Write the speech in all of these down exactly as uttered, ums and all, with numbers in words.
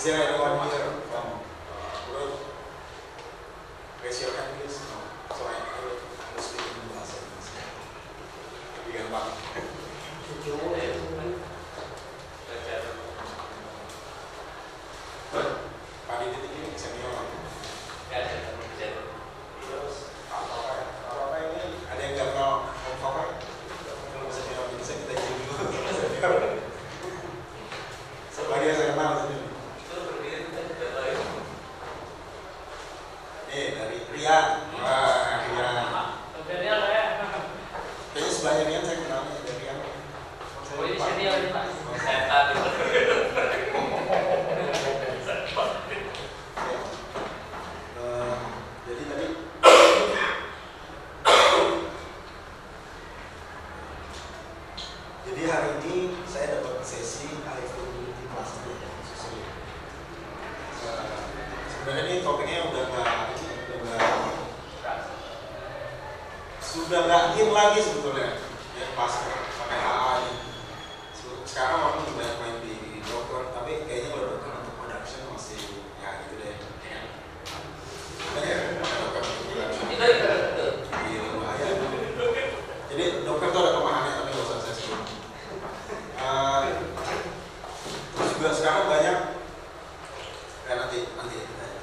there anyone here from Europe? Raise your hand please. No. So I will speak in bahasa Indonesia. Lebih gampang. Pak Didit ini senior. Terus apa-apa ini ada yang nggak kenal Om Fahri? Kalau senior ini saya kita jadi dulu. Sebagai saya kenal sini. Nih dari Rian. Wah, Rian. Kayaknya sebelahnya Rian saya kenalnya dari Rian. Oh, ini senior ini Pak. Saya tadi. Jadi tadi Jadi hari ini saya dapat sesi Availability Class Susul. Sebenarnya ini topiknya udah nggak udah nggak sudah nggak in lagi sebetulnya ya pas pakai H A ini. Sekarang orang banyak main di dokter, tapi kayaknya kalau dokter untuk production masih ya gitu deh. Jadi dokter itu ada pemahamannya tapi nggak usah saya sebut. Uh, terus juga sekarang banyak ya nanti nanti.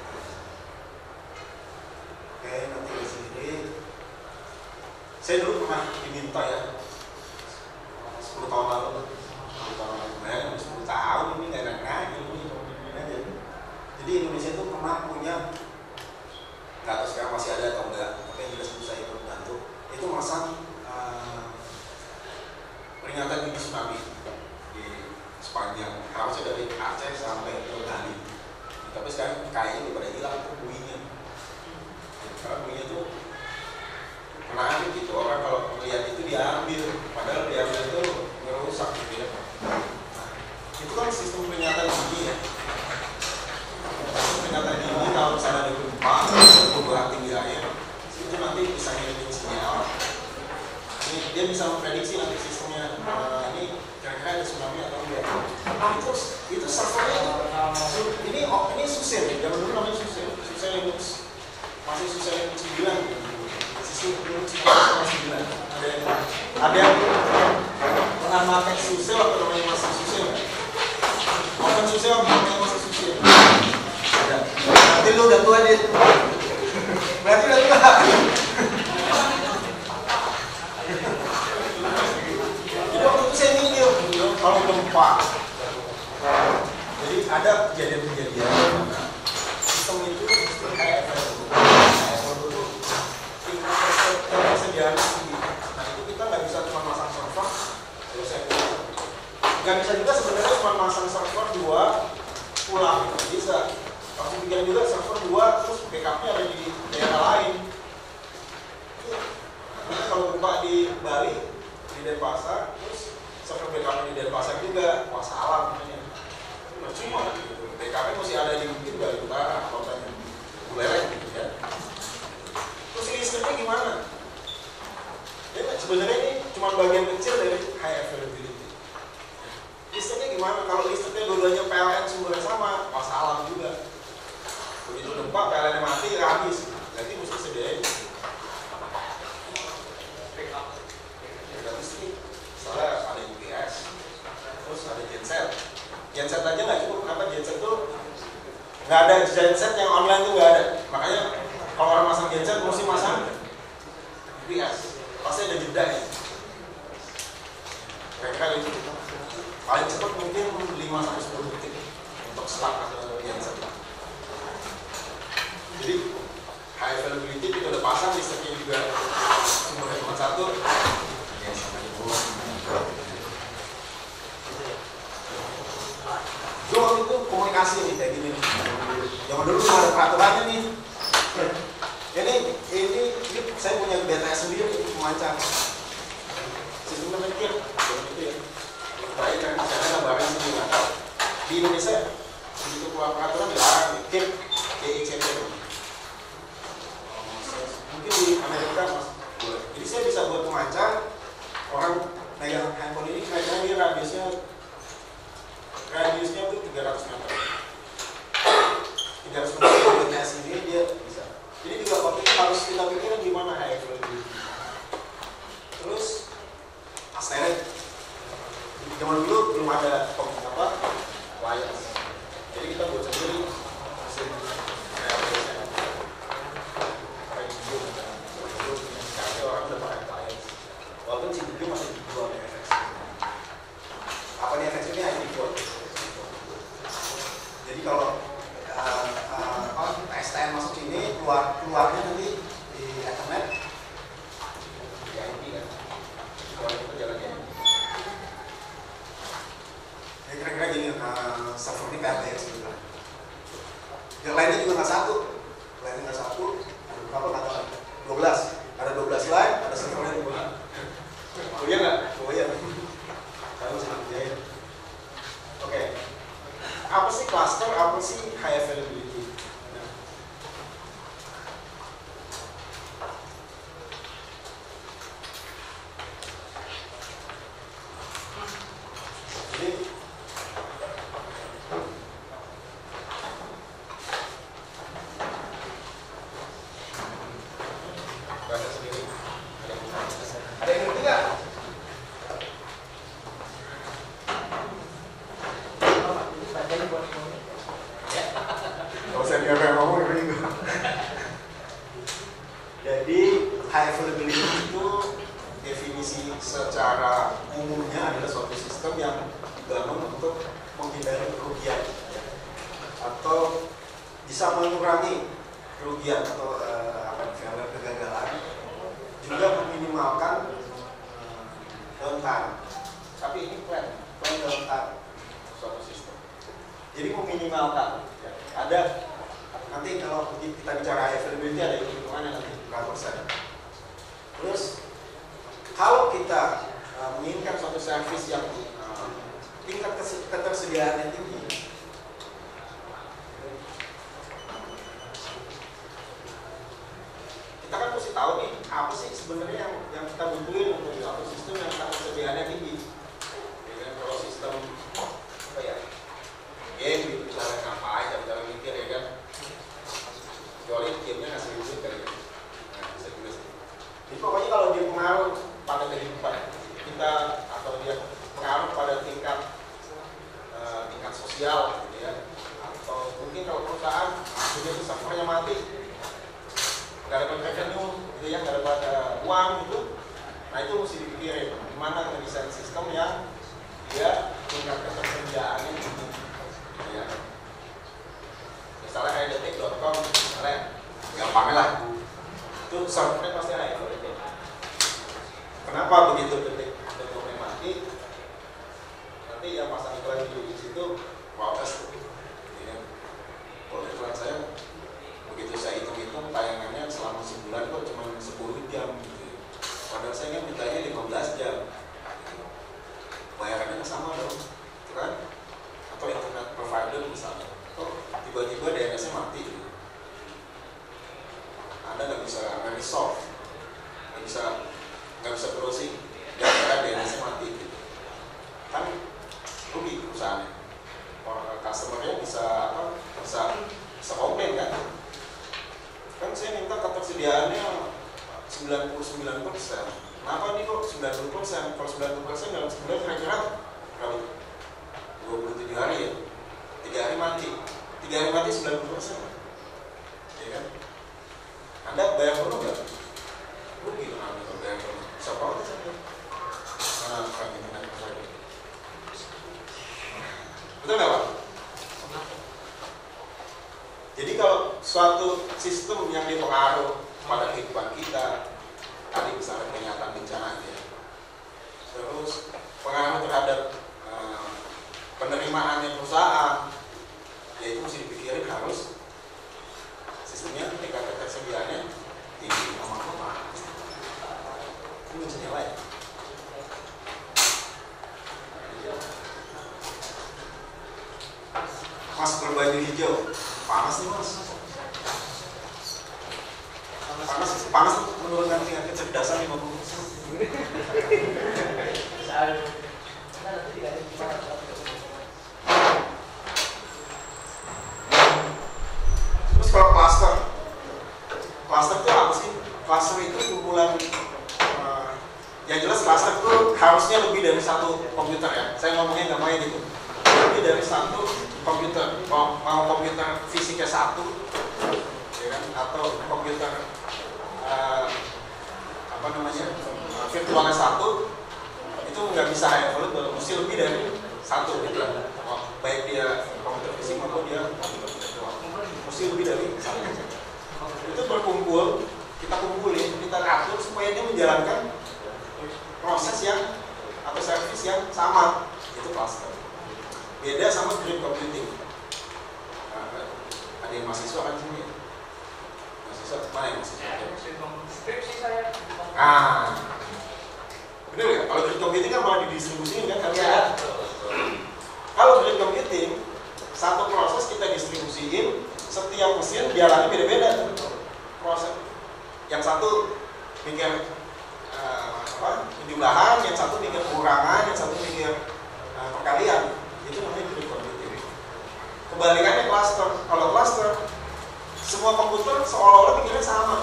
Oke nanti di sini. Saya dulu pernah diminta ya sepuluh tahun lalu, sepuluh tahun lalu, bayangin sepuluh tahun ini nggak enak ini ini aja. Jadi Indonesia itu pernah punya nggak tahu sekarang masih ada atau enggak, tapi yang jelas saya ikut bantu itu masang uh, peringatan dini tsunami di sepanjang harusnya dari Aceh sampai ke Bali, tapi sekarang kayaknya udah pada hilang tuh buinya, karena buinya tuh menarik gitu, orang kalau melihat itu diambil, padahal diambil itu merusak gitu ya. Nah, itu kan sistem peringatan dini ya. Peringatan dini kalau misalnya ada gempa, perubahan tinggi air, itu nanti bisa ngirim sinyal. Ini dia bisa memprediksi nanti sistemnya uh, ini kira-kira ada tsunami atau enggak. Itu itu servernya ini oh, ini Susel, zaman dulu namanya Susel, Susel Linux, masih Susel Linux sembilan. Ada yang ada yang pernah pakai Susel atau namanya masih Susel nggak? Open Susel atau namanya masih Susel? Ada. Berarti lu udah tua Dit. Berarti udah tua. Jadi waktu itu saya mikir kalau gempa. Jadi ada kejadian-kejadian sistem itu kayak ketersediaan tinggi. Nah itu kita nggak bisa cuma masang server, terus saya nggak bisa juga sebenarnya cuma masang server dua pulang, nggak bisa. Harus bikin juga server dua, terus backupnya ada di daerah lain. Nah, kalau gempa di Bali, di Denpasar, terus server backupnya di Denpasar juga, wah salah namanya. Percuma, gitu. Backupnya masih ada di mungkin Bali Utara, kotanya Buleleng gitu ya. Terus listriknya gimana? Ya, sebenarnya ini cuma bagian kecil dari high availability. Listriknya gimana? Kalau listriknya dua-duanya P L N sumbernya sama, masalah juga. Begitu gempa P L N-nya mati, habis. Jadi mesti sediain backup listrik. Soalnya ada U P S, terus ada genset. Genset aja nggak cukup. Kenapa genset tuh nggak ada genset yang online tuh nggak ada. Makanya kalau orang masang genset mesti masang U P S. Pasti ada jeda ya. Kira-kira itu paling cepat mungkin lima sampai sepuluh detik untuk start atau genset. Jadi high availability kita udah pasang, listriknya juga sumbernya cuma satu. Ya sama ibu. Dulu waktu itu komunikasi nih kayak gini. Zaman dulu belum ada peraturannya nih. Ini, ini, ini saya punya B T S sendiri pemancar. Sistemnya mikir, itu ya. Baik kan, saya gambarin sendiri. Di Indonesia, begitu keluar peraturan dilarang nih, K I C P. Mungkin di Amerika mas boleh. Jadi saya bisa buat pemancar, orang megang handphone ini, kayaknya ini radiusnya, radiusnya tuh tiga ratus meter. kita buat sendiri mesin kayak biasanya kayak video video sekarang orang udah pakai appliance walaupun C P U masih dijual di F X apa nih F X ini I P code jadi kalau uh, uh, S T M masuk sini keluar keluarnya nanti di Ethernet di I P kan kalau itu jalannya ya kira-kira gini uh, server ini P R D X gitu yang lainnya juga nggak satu lainnya nggak satu ada berapa nggak tahu dua belas ada dua belas line ada servernya dua kuliah nggak? kuliah kalau bisa kerjain oke apa sih cluster, apa sih high availability nah. Jadi bahasa sendiri ada yang ngerti nggak? Kalau saya nggak kayak ngomong ini jadi high availability itu definisi secara umumnya adalah suatu sistem yang dibangun untuk menghindari kerugian atau bisa mengurangi kerugian atau uh, apa failure kegagalan juga meminimalkan uh, downtime tapi ini plan plan downtime suatu sistem jadi meminimalkan ya. Ada nanti kalau kita bicara high availability ada hitungannya nanti berapa persen terus kalau kita uh, menginginkan suatu service yang uh, tingkat ketersediaannya tinggi kita kan mesti tahu nih apa sih sebenarnya yang, yang kita butuhin untuk suatu sistem yang ketersediaannya tinggi ya, kalau sistem apa ya game gitu misalnya ngapain cara-cara mikir ya kan kecuali gamenya ngasih duit kayak gitu nah, bisa juga sih jadi pokoknya kalau dia pengaruh pada kehidupan kita atau dia pengaruh pada tingkat uh, tingkat sosial gitu ya atau mungkin kalau perusahaan punya servernya mati nggak dapat revenue gitu ya nggak dapat uh, uang gitu nah itu mesti dipikirin gimana ngedesain sistem yang dia tingkat ketersediaannya tinggi ya. Misalnya kayak detik dot com misalnya gampangnya lah itu servernya pasti high availability kenapa begitu detik dot com mati nanti yang pasang iklan di situ protes ya. Kalau iklan saya begitu saya hitung-hitung tayangannya selama sebulan kok cuma sepuluh jam gitu. Padahal saya ingin mintanya lima belas jam bayarannya sama dong itu kan atau internet provider misalnya kok tiba-tiba D N S-nya mati gitu. Anda nggak bisa nggak bisa solve nggak bisa nggak bisa browsing gara-gara D N S-nya mati gitu. Kan rugi perusahaannya orang customer-nya bisa apa bisa bisa komplain kan kan saya minta ketersediaannya sembilan puluh sembilan persen kenapa nih kok sembilan puluh persen kalau sembilan puluh persen dalam sebulan kira-kira berapa dua puluh tujuh hari ya tiga hari mati tiga hari mati sembilan puluh persen ya kan Anda bayar penuh nggak? Rugi dong Anda kalau bayar penuh bisa protes aja karena bukan internet provider betul nggak Pak? Jadi kalau suatu sistem yang dipengaruh pada kehidupan kita tadi misalnya peringatan bencana ya terus pengaruh terhadap uh, penerimaannya perusahaan ya itu mesti dipikirin harus sistemnya tingkat ketersediaannya tinggi sama-sama itu bisa nyala ya Mas berbaju hijau panas nih Mas panas panas menurunkan tingkat kecerdasan lima puluh persen terus kalau cluster cluster itu apa sih? Cluster itu kumpulan uh, yang jelas cluster itu harusnya lebih dari satu komputer ya saya ngomongnya nggak main gitu lebih dari satu komputer, mau, mau komputer fisiknya satu, ya kan? Atau komputer uh, apa namanya uh, virtualnya satu, itu nggak bisa high available, mesti lebih dari satu gitu. Oh, baik dia komputer fisik maupun dia komputer virtual, mesti lebih dari satu. Itu berkumpul, kita kumpulin, kita atur supaya dia menjalankan proses yang atau service yang sama, itu cluster. Beda sama grid computing. Nah, ada yang mahasiswa kan sini? Mahasiswa mana yang mahasiswa? Skripsi saya. Ah, bener ya? Kalau grid computing kan malah didistribusiin kan? Ya. Kalau grid computing, satu proses kita distribusiin, setiap mesin jalannya beda-beda. Proses yang satu mikir uh, apa? Penjumlahan, yang satu mikir pengurangan, yang satu mikir uh, perkalian. Itu namanya grid computing. Kebalikannya cluster. Kalau cluster, semua komputer seolah-olah mikirnya sama.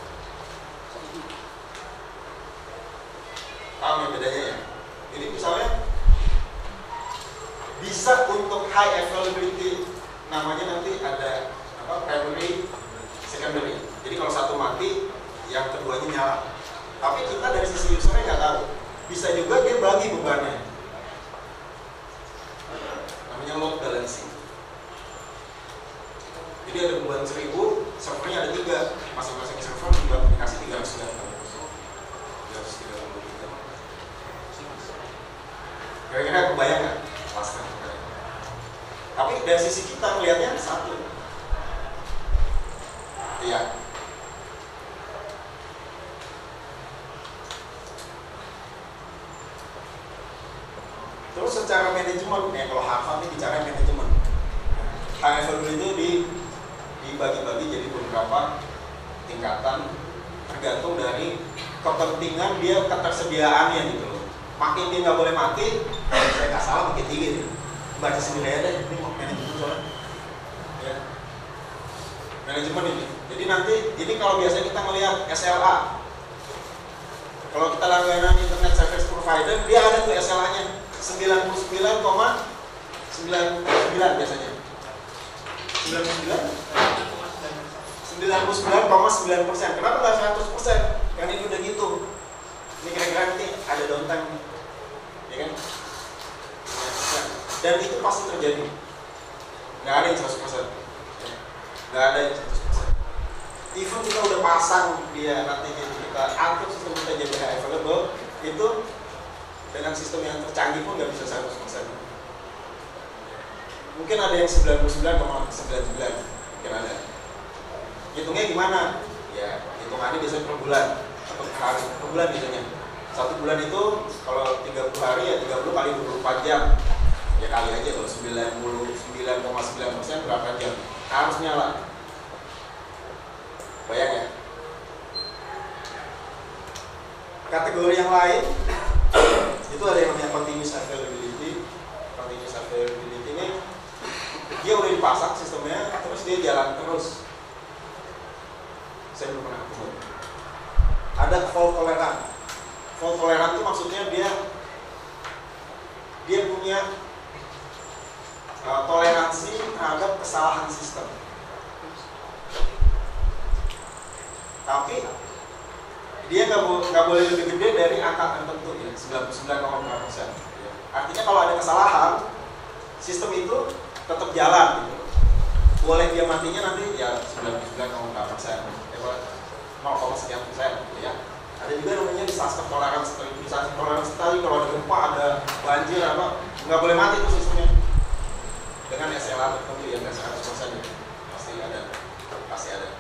Paham ya bedanya ya? Jadi misalnya bisa untuk high availability, namanya nanti ada apa? Primary, secondary. Jadi kalau satu mati, yang keduanya nyala. Tapi kita dari sisi usernya nggak tahu. Bisa juga dia bagi bebannya. Namanya load balancing. Jadi ada beban seribu, servernya ada tiga, masing-masing server juga dikasih tiga ratus sembilan puluh. Kira-kira kebayang nggak? Cluster. Tapi dari sisi kita melihatnya satu. Iya. Terus secara manajemen, ya kalau Harvard ini bicara manajemen. High availability itu di, dibagi-bagi jadi beberapa tingkatan tergantung dari kepentingan dia ketersediaannya gitu loh. Makin dia nggak boleh mati, saya nggak salah makin tinggi nih. Baca sendiri aja deh, ini mau manajemen soalnya. Ya. Manajemen ini. Jadi nanti, ini kalau biasanya kita melihat S L A. Kalau kita langganan Internet Service Provider, dia ada tuh S L A-nya sembilan puluh sembilan koma sembilan sembilan biasanya. sembilan puluh sembilan sembilan puluh sembilan koma sembilan persen. Kenapa nggak seratus persen? Karena ini udah gitu. Ini kira-kira nanti ada downtime, ya kan? Dan itu pasti terjadi. Nggak ada yang seratus persen. Nggak ada yang seratus persen. Even kita udah pasang dia nanti kita atur sistem kita jadi high available, itu dengan sistem yang tercanggih pun nggak bisa seratus persen. Mungkin ada yang sembilan puluh sembilan koma sembilan sembilan, mungkin ada. Hitungnya gimana? Ya, hitungannya biasanya per bulan atau per hari, per bulan biasanya. Satu bulan itu kalau tiga puluh hari ya tiga puluh kali dua puluh empat jam. Ya kali aja kalau sembilan puluh sembilan koma sembilan persen berapa jam? Harus nyala. Bayang ya? Kategori yang lain itu ada yang namanya continuous availability. Continuous availability ini dia udah dipasang sistemnya, terus dia jalan terus. Saya belum pernah ketemu. Ada fault tolerant. Fault tolerant itu maksudnya dia dia punya uh, toleransi terhadap kesalahan sistem. Tapi dia nggak bo nggak boleh lebih gede dari angka tertentu ya, sembilan puluh sembilan koma lima persen. Artinya kalau ada kesalahan, sistem itu tetap jalan gitu. Boleh dia matinya nanti ya sembilan puluh sembilan koma lima persen, nol koma sekian persen gitu ya. Ada juga namanya disaster tolerance, disaster tolerance tadi kalau ada gempa, ada banjir apa, nggak boleh mati tuh sistemnya. Dengan S L A tertentu ya nggak seratus persen ya, pasti ada, pasti ada.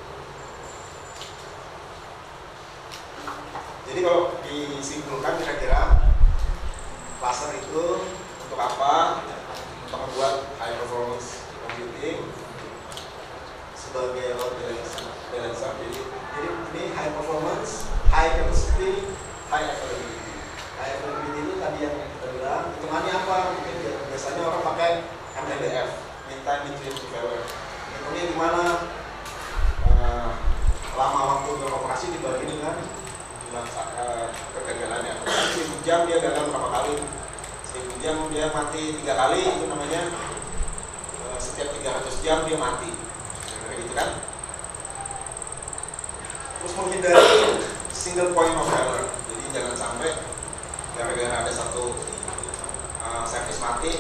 Jadi kalau disimpulkan kira-kira cluster itu untuk apa? Untuk membuat high performance computing sebagai load balancer. Jadi, jadi ini high performance, high capacity, high availability. High availability itu tadi yang kita bilang. Hitungannya apa? Mungkin biasanya orang pakai M T B F, mean time between two failure. Hitungnya gimana? Uh, lama waktu beroperasi dibagi dengan Uh, kegagalannya. Seribu jam dia gagal berapa kali? Seribu jam dia mati tiga kali, itu namanya jam dia mati, kayak gitu kan. Terus menghindari single point of failure, jadi jangan sampai gara-gara ada satu uh, service mati,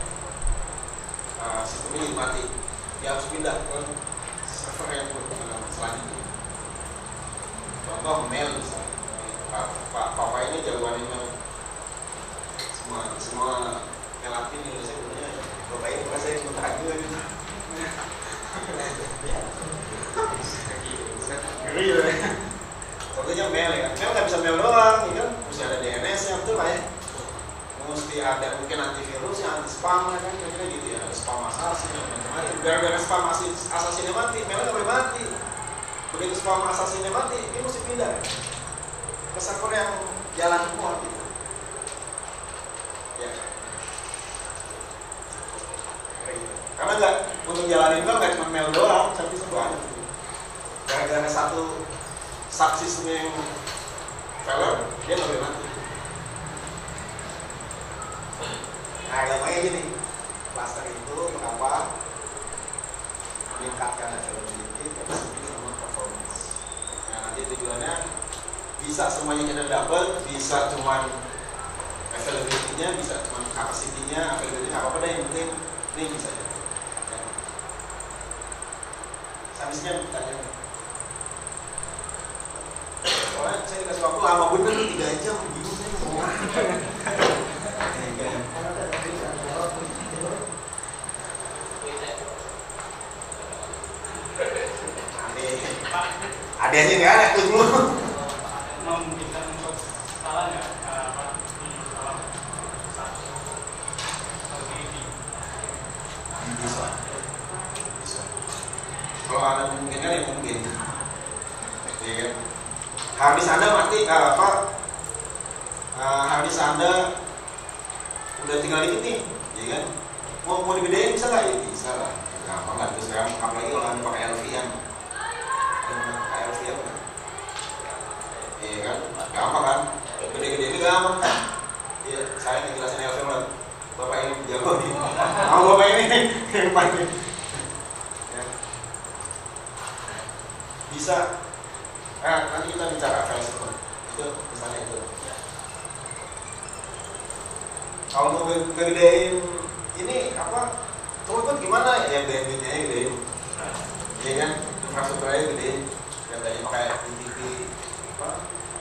uh, sistemnya jadi mati, dia harus pindah ke server yang selanjutnya. Contoh mail misalnya, Pak Pak Papa ini jagoan email, semua semua mail admin di Indonesia punya. Bapak ini bukan saya yang minta juga gitu. Ngeri ya. Contohnya mail ya, mail nggak bisa mail doang, ya kan? Mesti ada D N S-nya, betul lah ya. Mesti ada mungkin antivirus, anti spam, ya kan? Kira-kira gitu ya, ada spam assassin, macam-macam. Gara-gara spam assassinnya mati, mail nggak boleh mati. Begitu spam assassinnya mati, dia mesti pindah ke server yang jalan semua gitu. Ya. Karena nggak untuk jalanin mail nggak cuma mail doang, tapi sebanyak. Gara-gara satu subsistem yang failure, dia nggak boleh mati. Nah, gampangnya gini, cluster itu untuk apa? Meningkatkan availability, capacity, sama performance. Nah, nanti tujuannya bisa semuanya kita dapat, bisa cuman availability-nya, bisa cuman capacity-nya, availability apa-apa deh, yang penting ini bisa ya. Habisnya bertanya. Soalnya saya dikasih waktu lama bener tiga jam, bingung saya mau ada aja nggak ada tuh dulu. Memungkinkan untuk salah nggak apa di salah satu ini? Bisa, bisa. Kalau ada memungkinkan ya mungkin. Ya kan? Habis Anda mati, nah, apa? Uh, habis Anda udah tinggal dikit nih, ya kan? Mau mau digedein bisa nggak? Ya bisa lah. Gampang nggak tuh sekarang? Apalagi kalau Anda pakai L V M. Pakai L V M kan? Iya kan? Gampang kan? Gede-gede ini gampang. Iya, saya ngejelasin L V M lah. Bapak ini jago nih. Mau bapak ini yang paling. Ya. Bisa. Nah, nanti kita bicara file system. Itu misalnya itu. Kalau mau ngegedein ini apa? Throughput gimana? Ya bandwidth-nya gedein. Iya kan? Infrastrukturnya gedein. Datanya pakai D T P apa?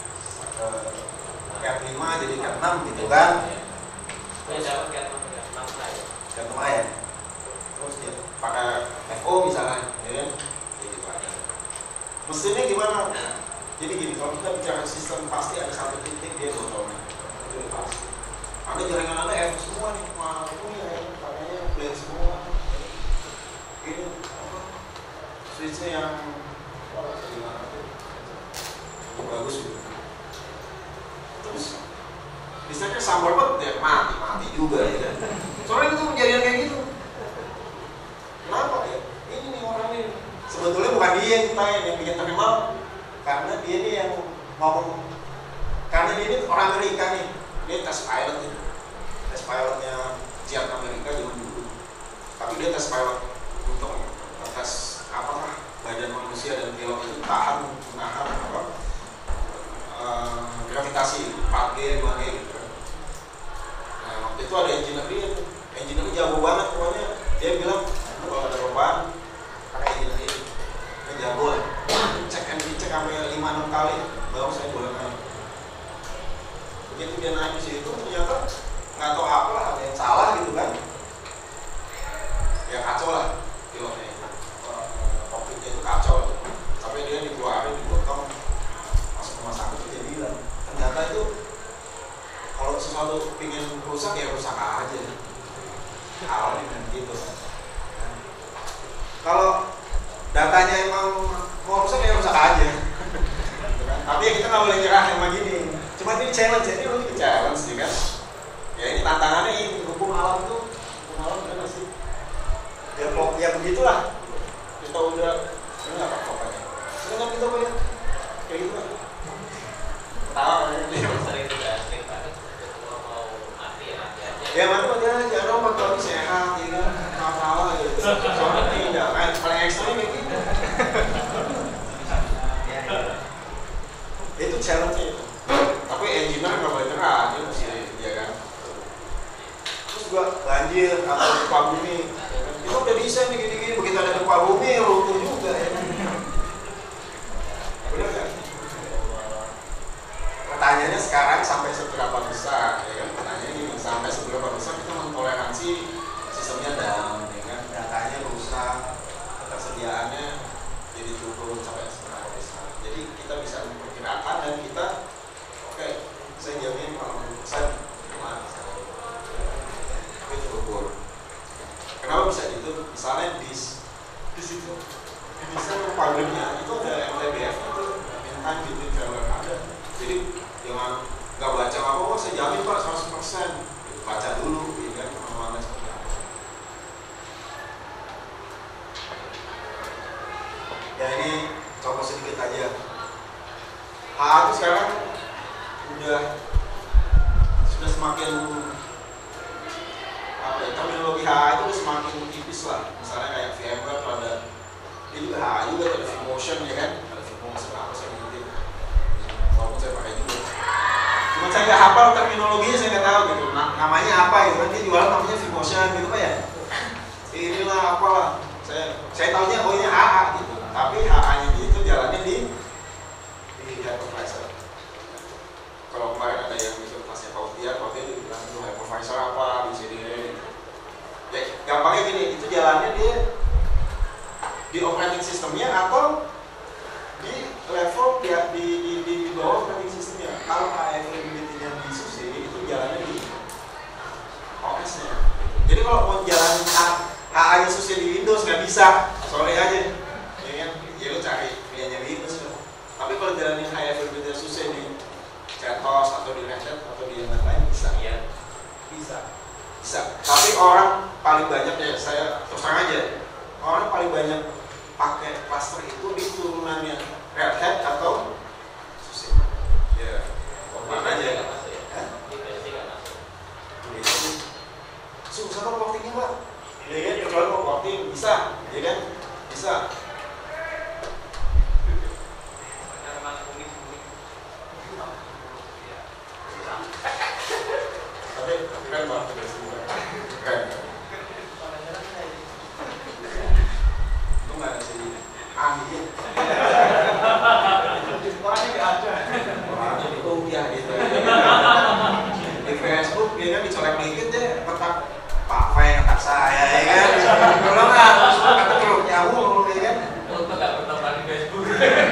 Cat lima jadi Cat enam gitu kan? Ya, dapat Cat enam lah. Cat enam ya. Terus dia pakai F O misalnya, ya kan? Mesinnya gimana? Jadi gini, kalau kita bicara sistem pasti ada satu titik dia bottleneck. Itu pasti. Ada jaringan Anda F semua nih, mau ya, pakainya plate semua. Ini apa? Switchnya yang wah, gimana tuh? Bagus gitu. Terus misalnya sambal bet, ya mati mati juga ya kan. Soalnya itu kejadian kayak gitu. Kenapa ya? Ini nih orang ini. Sebetulnya bukan dia yang tanya yang bikin terkenal, karena dia ini yang ngomong, karena dia ini orang Amerika nih, dia tes pilot gitu, tes pilotnya jet Amerika zaman dulu, tapi dia tes pilot untuk tes apakah badan manusia dan pilot itu tahan menahan apa uh, gravitasi empat G, dua G gitu kan. Nah waktu itu ada engineer dia, engineer jago banget pokoknya, dia bilang kalau ada beban pakai engineer ini. Jago lah, cek and dicek sampai lima enam kali baru saya boleh naik. Begitu dia naik di situ ternyata nggak tahu apa lah, ada yang salah gitu kan. Ya kacau lah pilotnya itu, kokpitnya itu kacau. Sampai dia dikeluarin, digotong, masuk rumah sakit. Dia bilang ternyata itu kalau sesuatu ingin rusak ya rusak aja. Awalnya gitu kan. Kalau datanya emang mau rusak ya rusak aja. Tapi ya kita nggak boleh nyerah yang begini. Cuma ini challenge, ini lebih challenge sih kan. Ya ini tantangannya ini hukum alam tuh, hukum alam kan sih. Ya pokok ya begitulah. Kita udah ini nggak apa pokoknya. Sekarang kita boleh kayak gitu kan. Tahu ya. Sering juga sering banget kalau mau mati ya mati aja. Ya mati mati aja, orang empat tahun sehat, ya kan. Nggak salah gitu. Soalnya ya, nah, paling ekstrim kayak gitu. Itu challenge-nya itu. Tapi engineer nggak boleh nyerah, dia mesti, ya kan. Terus juga banjir atau gempa bumi, itu udah bisa nih gini-gini, begitu ada gempa bumi runtuh juga ya. Benar kan? Pertanyaannya sekarang sampai seberapa besar, ya kan? Pertanyaannya gini, sampai seberapa besar kita mentoleransi sistemnya down, ya kan? Datanya rusak, ketersediaannya jadi turun sampai seberapa besar. Jadi kita bisa memperkirakan dan kita, oke, okay, saya jamin lima puluh persen cuma tapi terukur. Kenapa bisa gitu? Misalnya dis, dis itu, bisa pabriknya itu ada M T B F itu, time between failure ada. Jadi jangan nggak baca apa, oh saya jamin pak seratus persen, baca dulu, ya kan, pengalaman seperti apa. Ya ini contoh sedikit aja. H A itu sekarang udah sudah semakin apa ya, terminologi H A itu udah semakin tipis lah. Misalnya kayak VMware ada, ini juga H A juga ada vMotion ya kan, ada vMotion apa saya ngikutin, walaupun saya pakai juga. Cuma saya nggak hafal terminologinya, saya nggak tahu gitu. Nah, namanya apa gitu kan, dia jualan namanya vMotion gitu pak ya. Inilah apalah, saya saya tahunya oh ini H A gitu. Tapi H A-nya itu jalannya di di hypervisor. Kalau kemarin ada yang ikut kelasnya Pautia, Pautia itu bilang itu hypervisor apa di sini. Ya, gampangnya gini, itu jalannya dia di operating sistemnya atau di level ya, di, di, di, di bawah operating sistemnya. Kalau availability-nya di SUSE itu jalannya di O S-nya. Jadi kalau mau jalanin H A-nya SUSE di Windows nggak bisa, sorry aja. Ya lu cari punyanya Windows kan. Tapi kalau jalanin high availability SUSE di CentOS atau di Red Hat atau di yang lain bisa. Iya. Bisa. Bisa. Tapi orang paling banyak ya saya terus terang aja. Orang paling banyak pakai cluster itu di turunannya Red Hat atau SUSE. Ya. Mana aja. Susah kok portingnya pak. Ya kan, kecuali mau porting bisa, ya kan, bisa. Tapi keren banget dari sini, keren. Itu nggak ada sih, ahli. Orangnya nggak ada. Orangnya itu ya gitu. Di Facebook dia kan dicolek dikit deh, petak Pak Fai ngetak saya, ya kan? Kalau nggak, kata perlu nyambung, ya kan? Untuk nggak berteman di Facebook.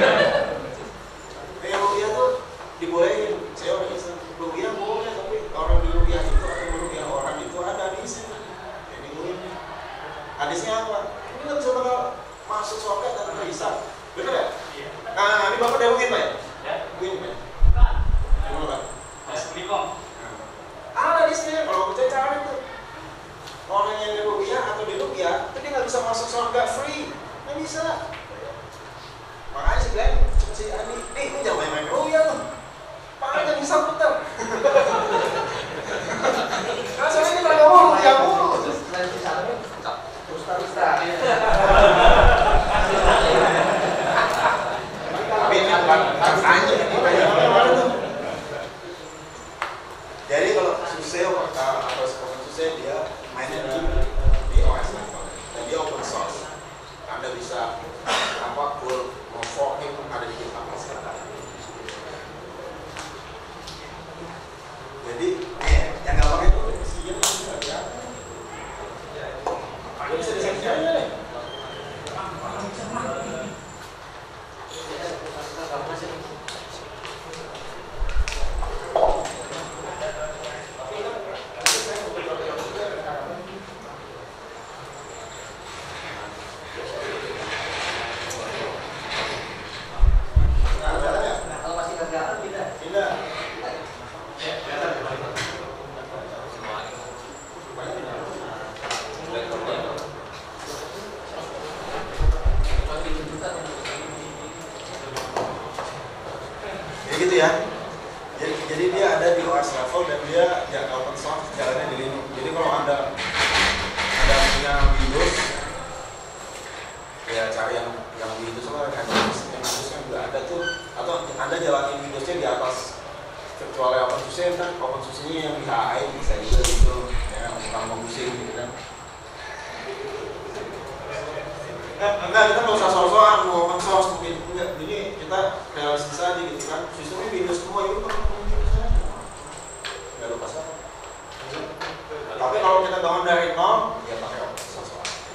Kayak rupiah tuh dibolehin, saya orang Islam. Rupiah boleh, tapi orang di rupiah itu atau rupiah orang itu ada hadisnya. Jadi ini hadisnya apa? Ini nggak bisa bakal masuk soket dan terhisap, bener ya? Iya. Nah, ini bapak dari U I N pak ya? Ya. U I N pak. Di mana pak? Mas Unikom. Ada hadisnya, kalau percaya cari tuh. Orang yang di rupiah atau di rupiah, itu dia nggak bisa masuk surga free, nggak bisa. Makanya si Glenn, si Andi, nih lu jangan main-main rupiah tuh. Makanya bisa putar. Nah, soalnya ini pernah ngomong rupiah mulu. Selain si Salmi, Ustaz-Ustaz. Tapi ini bukan harusnya ini banyak orang tuh. Jadi kalau SUSE atau sekolah SUSE dia mainnya di, di O S level dan dia open source. Anda bisa apa full mau forking ada di GitHub sekarang. Jadi nih yang gampang itu siang bisa ya. Ada bisa disini aja deh. Gitu ya. Jadi, jadi dia ada di O S level dan dia ya open source, jalannya di Linux. Jadi kalau Anda Anda punya Windows kayak cari yang yang di itu semua kan Windows kan juga ada tuh, atau Anda jalanin Windowsnya di atas virtual OpenSUSE kan, OpenSUSE-nya yang di H A I bisa juga gitu ya, bukan mau pusing gitu kan. Eh, enggak, kita nggak usah soal-soal mau open source mungkin enggak, jadi kita realistis aja gitu kan, sistemnya Windows semua itu kan nggak lupa salah. Tapi kalau kita bangun dari nol, ya pakai open source.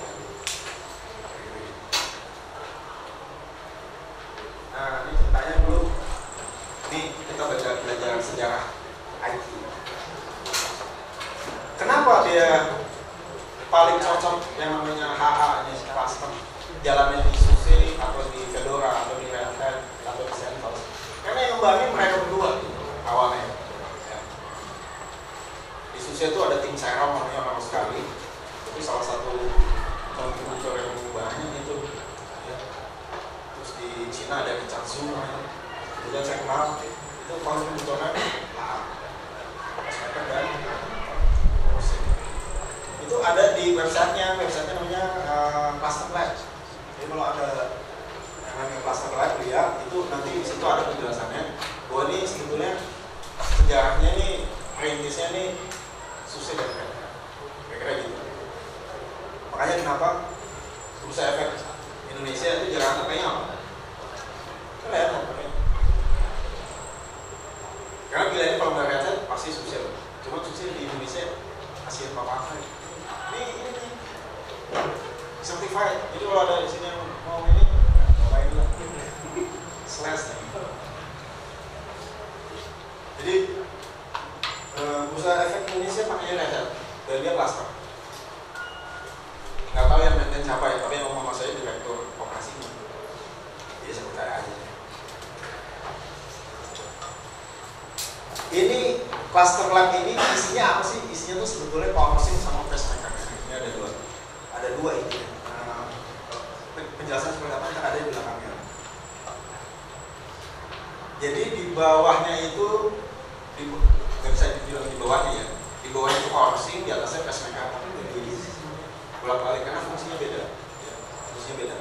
Nah, ini ceritanya dulu. Ini kita baca belajar sejarah I T. Kenapa dia paling cocok yang namanya H A ini custom? Jalannya di SUSE atau di Fedora atau di Red Hat atau di CentOS? Karena yang ngembangin mereka berdua awalnya. Ya. Di SUSE itu ada tim Xerox namanya lama sekali. Itu salah satu kontributor yang mengubahnya itu. Ya. Terus di Cina ada Richard Zhu, juga saya kenal. Itu kontributornya dan itu ada di websitenya, websitenya namanya uh, Cluster Lab. Jadi kalau ada yang namanya Cluster Lab, lihat itu nanti di situ ada penjelasannya bahwa ini sebetulnya sejarahnya nih, perintisnya nih SUSE dan Red Hat, kira-kira gitu. Makanya kenapa SUSE efek Indonesia itu jarang kayaknya apa? Red Hat. Karena pilihannya kalau nggak Red Hat pasti SUSE. Cuma SUSE di Indonesia masih apa-apa. Ini ini nih certified. Jadi kalau ada di sini yang mau ini, cobain lah. Slash. Jadi uh, usaha efek Indonesia pakainya Red Hat dan dia cluster. Nggak tahu yang maintain siapa ya, tapi yang ngomong sama saya direktur operasinya. Jadi saya percaya aja. Ini Cluster Lab ini isinya apa sih? Isinya tuh sebetulnya PowerSync sama pacemaker. Ini ada dua, ada dua ini. Nah, penjelasan seperti apa kan ada di belakangnya. Jadi di bawahnya itu, nggak bisa dibilang di bawahnya ya. Di bawahnya itu PowerSync, di atasnya pacemaker. Tapi begini sih bolak-balik karena fungsinya beda. Ya, fungsinya beda.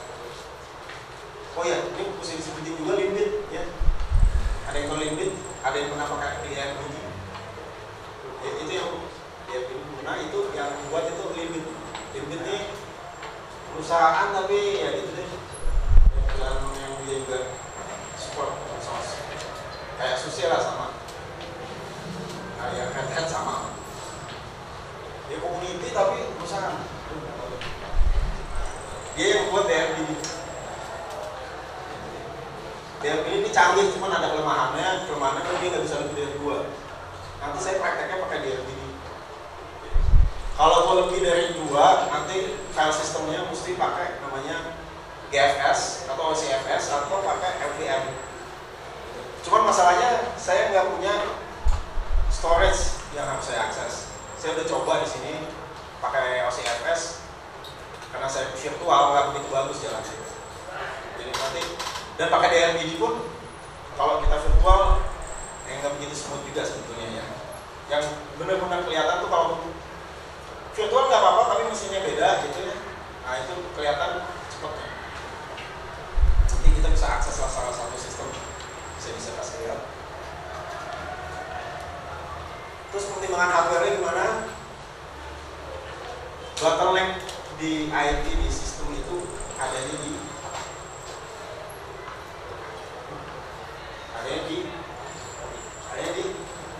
Oh ya, ini mesti disebutin juga limit ya. Ada yang tahu limit, ada yang pernah pakai D R B D. Ya, itu yang D R B D guna itu yang buat itu limit. Limit ini perusahaan tapi ya gitu deh. Perusahaan yang dia juga support open source. Kayak SUSE lah sama. Kayak Red Hat sama. Dia community tapi perusahaan. Dia yang buat D R B D. D R B D ini canggih, cuman ada kelemahannya, kelemahannya kan dia nggak bisa lebih dari dua. Nanti saya prakteknya pakai D R B D. Kalau mau lebih dari dua, nanti file sistemnya mesti pakai namanya G F S atau C F S atau pakai L V M. Cuman masalahnya saya nggak punya storage yang harus saya akses. Saya udah coba di sini pakai O C F S karena saya virtual nggak begitu bagus jalannya. Jadi nanti dan pakai D R B D pun kalau kita virtual yang nggak begitu smooth juga sebetulnya ya. Yang benar-benar kelihatan tuh kalau virtual nggak apa-apa tapi mesinnya beda gitu ya. Nah itu kelihatan cepetnya. Nanti kita bisa akses salah satu sistem, saya bisa kasih lihat. Terus pertimbangan hardware-nya gimana? Bottleneck di I T di sistem itu adanya di adanya di adanya di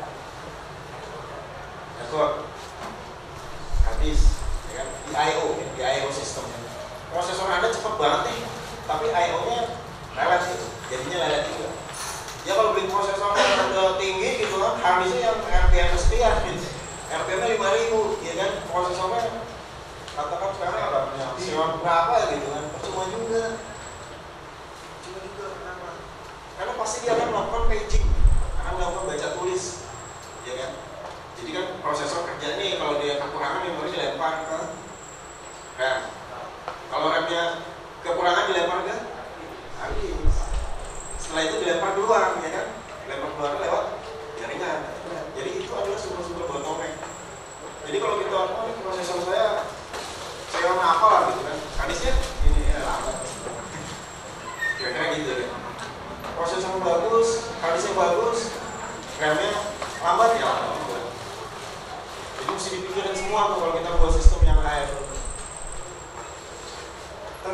network, habis ya kan? Di I O, di I O sistem. Prosesor Anda cepat banget nih, tapi I O-nya lelet gitu, jadinya lelet juga. Ya kalau beli prosesor yang udah tinggi gitu kan, harusnya yang R T M sekian, R T M-nya lima ribu, ya kan? Prosesornya katakan sekarang ada punya Xeon berapa gitu kan? Percuma juga. Percuma juga kenapa? Karena pasti dia akan melakukan paging, akan melakukan baca tulis, ya kan? Jadi kan prosesor kerja nih, kalau dia kekurangan memori dilempar ke RAM. Kalau RAM-nya kekurangan dilempar ke habis. Setelah itu dilempar keluar, ya kan? Dilempar keluar lewat jaringan. Jadi itu adalah sumber-sumber bottleneck. Jadi kalau kita, oh ini prosesor saya Xeon apa lah gitu kan? Kadisnya ini ya,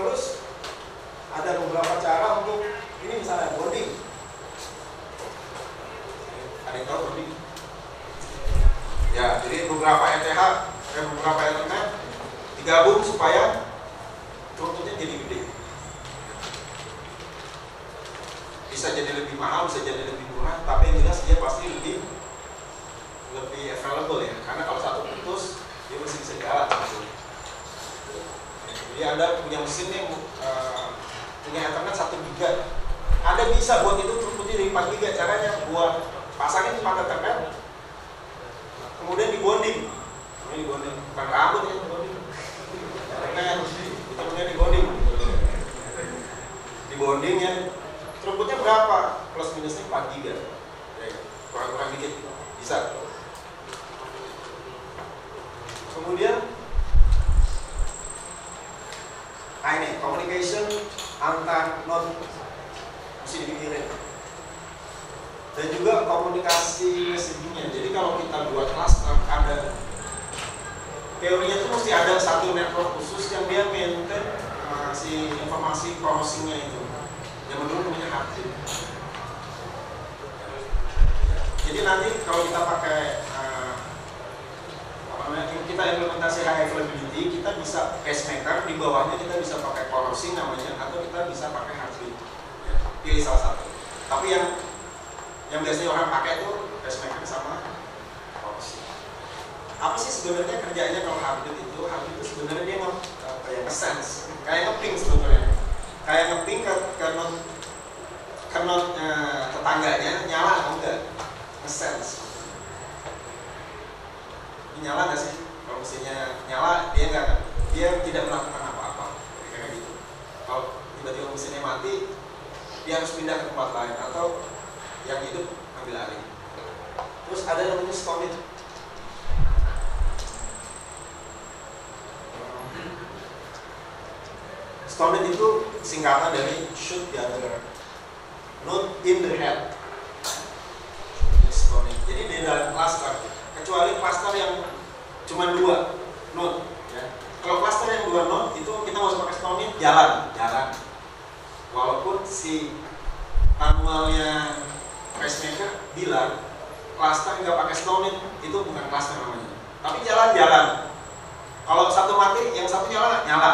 Terus ada beberapa cara untuk ini, misalnya bonding. Ada yang tahu bonding? Ya, jadi beberapa E T H dan beberapa elemen digabung supaya throughputnya jadi gede. Bisa jadi lebih mahal, bisa jadi lebih murah, tapi yang jelas dia pasti lebih lebih available ya, karena kalau satu putus dia masih bisa jalan. Jadi Anda punya mesin yang uh, punya Ethernet satu giga, Anda bisa buat itu throughputnya dari empat giga. Caranya buat pasangin empat Ethernet, kemudian dibonding. Ini dibonding, bukan rambut ya, dibonding. Ethernet, itu kemudian dibonding. Dibonding ya, throughputnya berapa? Plus minusnya empat giga. Ya, kurang-kurang dikit, bisa. Kemudian, nah ini communication antar node mesti dipikirin. Dan juga komunikasi messaging-nya. Jadi kalau kita buat cluster, ada teorinya itu mesti ada satu network khusus yang dia maintain uh, si informasi crossing-nya itu. Yang menurut namanya hardware. Jadi nanti kalau kita pakai uh, apa namanya, kita implementasi high availability, kita bisa pacemaker, di bawahnya kita bisa pakai crossing namanya, atau kita bisa pakai hardware. Ya, pilih salah satu. Tapi yang yang biasanya orang pakai itu pacemaker sama crossing. Apa sih sebenarnya kerjanya kalau hardware itu? Hardware itu sebenarnya dia nge, kayak nge-sense, kayak nge-ping sebetulnya. Kayak nge-ping ke, ke not, ke not, eh, tetangganya nyala atau enggak, nge-sense. Ini nyala nggak sih? Kalau mesinnya nyala, dia nggak, dia tidak melakukan apa-apa, kayak gitu. Kalau tiba-tiba mesinnya mati, dia harus pindah ke tempat lain atau yang hidup ambil alih. Terus ada yang namanya stomit. Stomit itu singkatan dari shoot the other node in the head. Stomit. Jadi di dalam cluster, kecuali cluster yang cuma dua node, ya. Kalau cluster yang dua node itu kita nggak usah pakai stomit, jalan, jalan. Walaupun si manualnya pacemaker bilang cluster nggak pakai stomit itu bukan cluster namanya, tapi jalan-jalan. Kalau satu mati, yang satu nyala, nyala.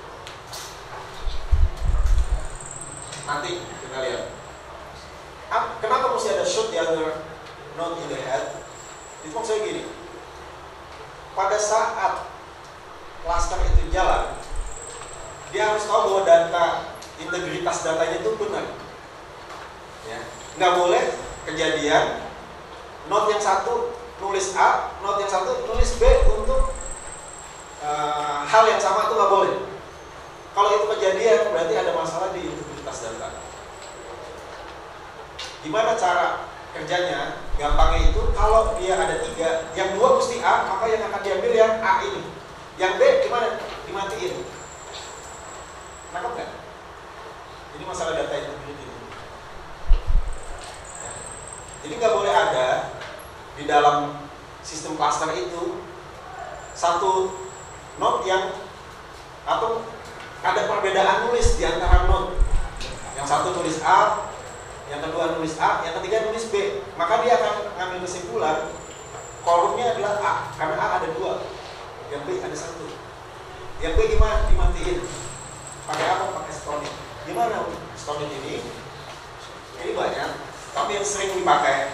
Nanti kita lihat. Kenapa mesti ada shoot the other node in the head? Itu maksudnya gini. Pada saat cluster itu jalan, dia harus tahu bahwa data, integritas datanya itu benar. Ya. Nggak boleh kejadian node yang satu nulis A, node yang satu nulis B untuk uh, hal yang sama, itu nggak boleh. Kalau itu kejadian berarti ada masalah di integritas data. Gimana cara kerjanya? Gampangnya itu kalau dia ada tiga, yang dua mesti A, maka yang akan diambil yang A ini. Yang B gimana? Dimatiin. Nangkep nggak? Ini masalah data integrity. Jadi nggak boleh ada di dalam sistem cluster itu satu node yang atau ada perbedaan nulis di antara node. Yang satu nulis A, yang kedua nulis A, yang ketiga nulis B. Maka dia akan ngambil kesimpulan kolomnya adalah A, karena A ada dua, yang B ada satu. Yang B gimana? Dimatiin. Pakai apa? Pakai stomit. Gimana stomit ini? Ini banyak, tapi yang sering dipakai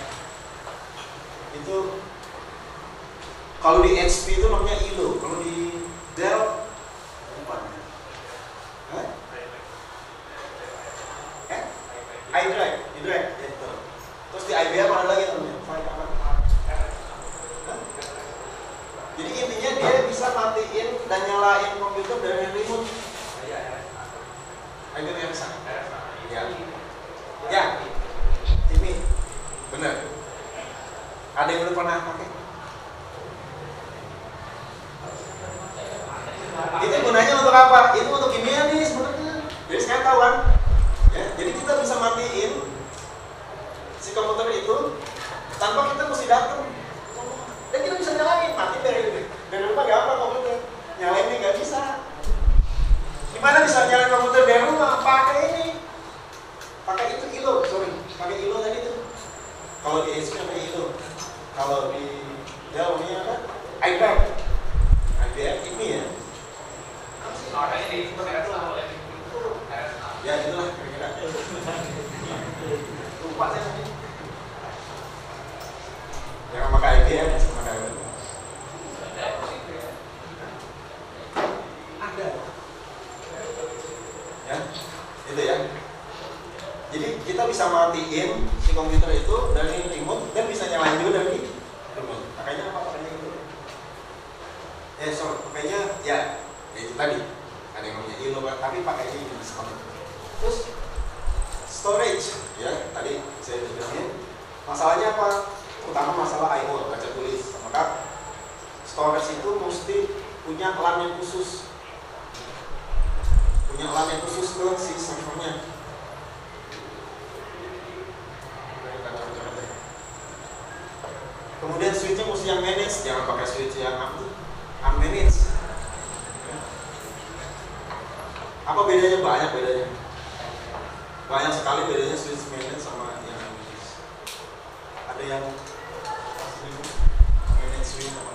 itu kalau di H P itu namanya I L O, kalau di Dell bukan. Hah? Eh? iDrive, iDrive, gitu. Terus di I B M ada lagi namanya file apa? Jadi intinya dia bisa matiin dan nyalain komputer dari remote. I B M yang sana. Ya. Ya. Ini benar. Ada yang udah pernah pakai? Itu gunanya untuk apa? Itu untuk kimia nih sebenarnya. Jadi sekarang tahu kan? Ya, jadi kita bisa matiin si komputer itu tanpa kita mesti datang. Dan kita bisa nyalain, mati dari dari rumah gak apa komputer. Nyalainnya nggak bisa. Gimana bisa nyalain Kalau di H P apa itu? Kalau di Dell ini apa? iPad. iPad ini ya. Ya itulah kira-kira. Lupa saya tadi. Jangan pakai I B M, jangan pakai I B M. Ada. Ya, itu ya. Jadi kita bisa matiin si komputer itu dari remote dan bisa nyalain juga dari remote. Makanya apa pakainya itu? Ya, so pakainya ya, ya itu tadi. Ada yang namanya ilo, tapi pakainya ini diskon. Terus storage, ya tadi saya sudah bilangin. Masalahnya apa? Utama masalah I O, baca tulis. Maka storage itu mesti punya LAN yang khusus, punya LAN yang khusus ke si servernya. Kemudian switchnya mesti yang manage, jangan pakai switch yang unmanaged. Apa bedanya? Banyak bedanya. Banyak sekali bedanya switch manage sama yang unmanaged. Ada yang manage switch apa?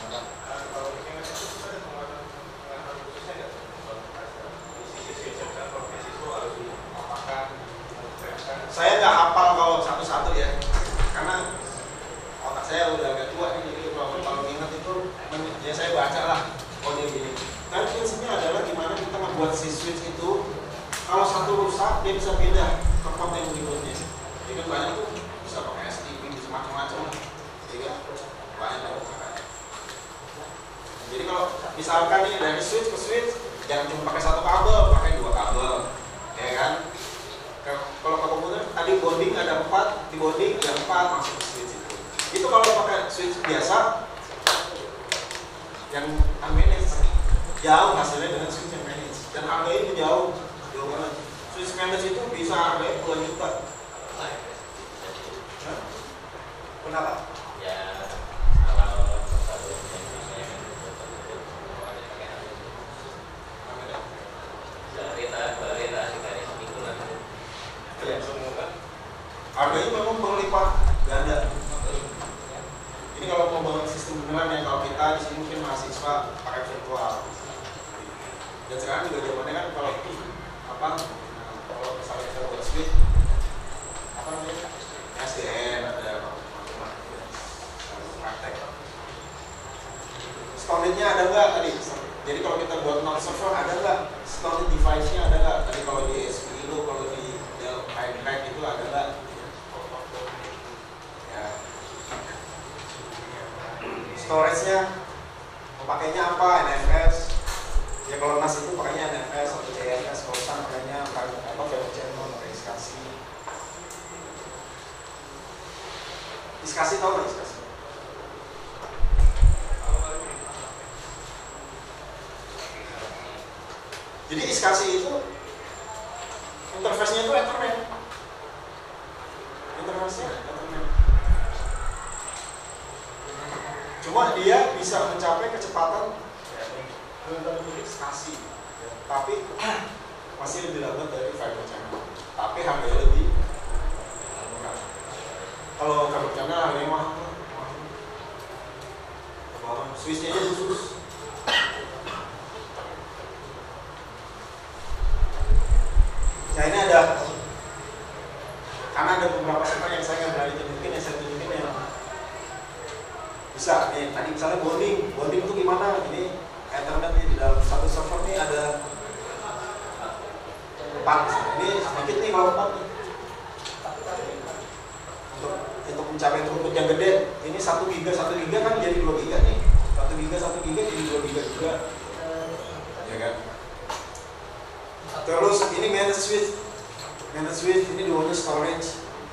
Saya nggak hafal kalau satu-satu ya, karena otak saya udah agak tua nih, jadi kalau kalau ingat itu ya saya baca lah. Oh dia gini. Tapi prinsipnya adalah gimana kita membuat si switch itu kalau satu rusak dia bisa pindah ke port yang berikutnya. Jadi kan banyak tuh bisa pakai S T P, bisa macam-macam. Jadi kan banyak yang pakai. Jadi kalau misalkan nih dari switch ke switch jangan cuma pakai satu kabel, pakai dua kabel, ya kan? Kalau ke komputer tadi bonding ada empat, di bonding ada empat masuk ke switch itu. Itu kalau pakai switch biasa yang unmanaged jauh hasilnya dengan switch yang managed, dan harganya itu jauh jauh banget. Switch managed itu bisa harganya puluhan juta. Hah? Kenapa? Ya kalau satu harganya memang berlipat ganda. Ini kalau mau bangun sistem beneran ya, kalau kita di sini mungkin mahasiswa pakai virtual. Dan sekarang juga zamannya kan kalau apa, kalau misalnya kita buat switch, apa namanya, S D N ada praktek. Storage-nya ada nggak tadi? Jadi kalau kita buat not server ada nggak? Storage device-nya ada nggak? Tadi kalau di S P I itu, kalau di Dell iPad itu ada nggak? Storage-nya pakainya apa? N F S. Ya kalau N A S itu pakainya N F S atau C F S. Kalau S A N pakainya apa? Fiber channel, pakai iskasi. Iskasi tahu nggak iskasi? Jadi iskasi itu interface-nya itu Ethernet. Interface-nya Ethernet. Cuma dia bisa mencapai kecepatan iskasi, ya. Tapi masih lebih lambat dari fiber channel. Tapi harganya lebih murah. Kalau fiber channel harganya mahal. Mahal. Switch-nya aja khusus. Nah ini ada, karena ada beberapa server yang saya nggak berani tunjukin, yang saya tunjukin yang bisa. Nih tadi misalnya bonding, bonding itu gimana? Ini Ethernet nih, di dalam satu server nih ada empat. Ini sedikit nih kalau empat nih. Untuk untuk mencapai throughput yang gede, ini satu giga, satu giga kan jadi dua giga nih. Satu giga, satu giga jadi dua giga juga, ya kan? Terus ini managed switch, managed switch ini dua storage.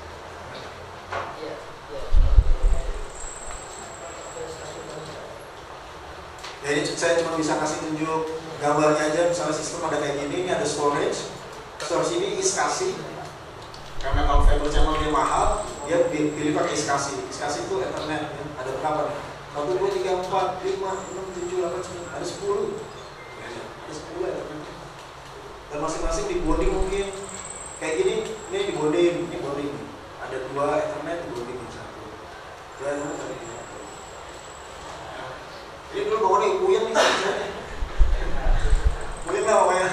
Ya ini saya cuma bisa kasih tunjuk gambarnya aja. Misalnya sistem ada kayak gini, ini ada storage. Storage ini iskasi. Karena kalau fiber channel dia mahal, dia pilih pakai iskasi. Iskasi itu Ethernet, ya. Ada berapa nih? satu, dua, tiga, empat, lima, enam, tujuh, delapan, sembilan, ada sepuluh. Ada sepuluh Ethernet. Dan masing-masing di bonding mungkin kayak gini, ini di bonding, ini bonding. ada dua Ethernet, dua bikin satu. Dua Ethernet tadi ini. Jadi dulu bangunnya puyeng nih sebenarnya. Puyeng lah pokoknya.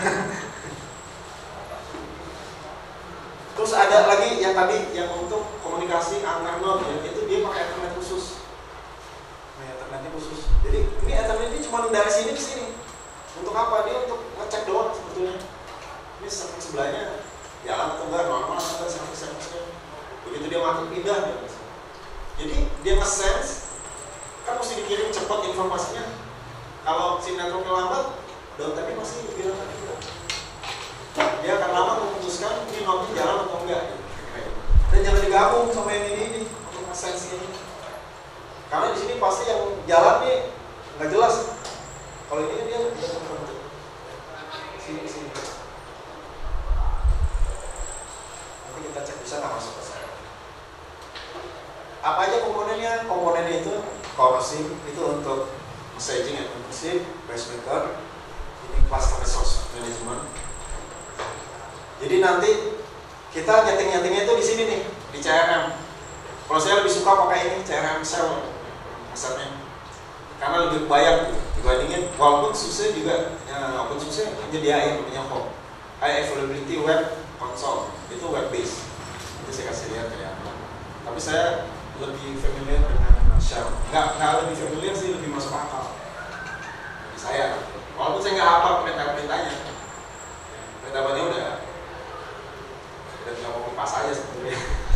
Terus ada lagi yang tadi yang untuk komunikasi antar node ya, itu dia pakai Ethernet khusus. Nah, Ethernetnya khusus. Jadi ini Ethernet ini cuma dari sini ke sini. Untuk apa? Dia untuk ngecek doang sebetulnya. Ini server sebelahnya jalan atau enggak, normal atau enggak server-servernya. Begitu dia mati pindah dia. Jadi dia nge-sense, kan mesti dikirim cepat informasinya. Kalau si networknya lambat, down tapi masih bilang tadi juga. Dia akan lama memutuskan ini node jalan atau enggak. Dan jangan digabung sama yang ini ini untuk nge-sense ini. Karena di sini pasti yang jalan nih nggak jelas. Kalau ini dia dia terbentuk. Sini sini. Nanti kita cek bisa nggak masuk ke sana. Apa aja komponennya? Komponennya itu core sim itu untuk messaging and membership, pacemaker, ini cluster resource management. Jadi nanti kita nyeting-nyetingnya itu di sini nih, di C R M. Kalau saya lebih suka pakai ini C R M cell asetnya, karena lebih bayar gitu, dibandingin walaupun susah juga, ya, walaupun susah menyediain punya home high availability web console itu web base. Itu saya kasih lihat ya. Tapi saya lebih familiar dengan shell. Nggak, nggak lebih familiar sih, lebih masuk akal bagi saya. Walaupun saya nggak hafal perintah-perintahnya, perintah-perintahnya udah udah tinggal mau pas aja sebetulnya.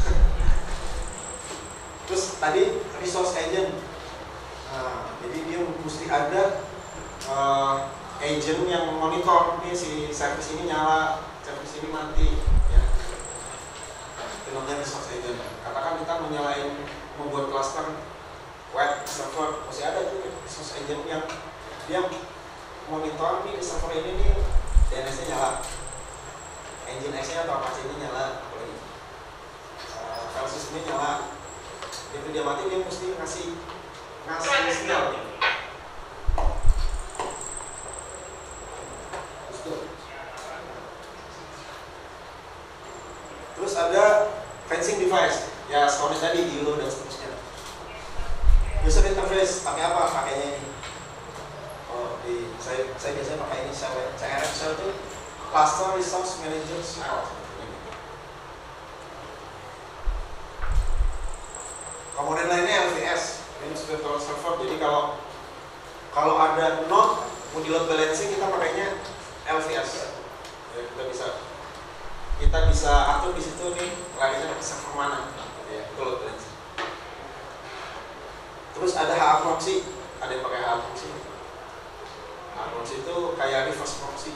Terus tadi resource agent, nah, jadi dia mesti ada uh, agent yang monitor nih si service ini nyala, service ini mati, ya. Itu namanya resource agent. Katakan kita mau nyalain, membuat cluster web server, masih ada tuh resource agent yang dia monitor nih di server ini nih D N S-nya nyala, engine X-nya atau Apache-nya nyala, apalagi uh, file system-nya nyala. Itu dia mati, dia mesti ngasih ngasih sinyal. Terus ada fencing device, ya storage tadi, I O dan seterusnya. User interface, pakai apa? Pakainya ini. Oh, di saya saya biasanya pakai ini C R M cell itu Cluster Resource Manager Cell. Komponen lainnya L V S, Linux Virtual Server. Jadi kalau kalau ada node mau di load balancing kita pakainya L V S. Ya, kita bisa kita bisa atur di situ nih larinya ke server mana, ya, itu load balancing. Terus ada H A proxy, ada yang pakai H A proxy. H A proxy itu kayak reverse proxy,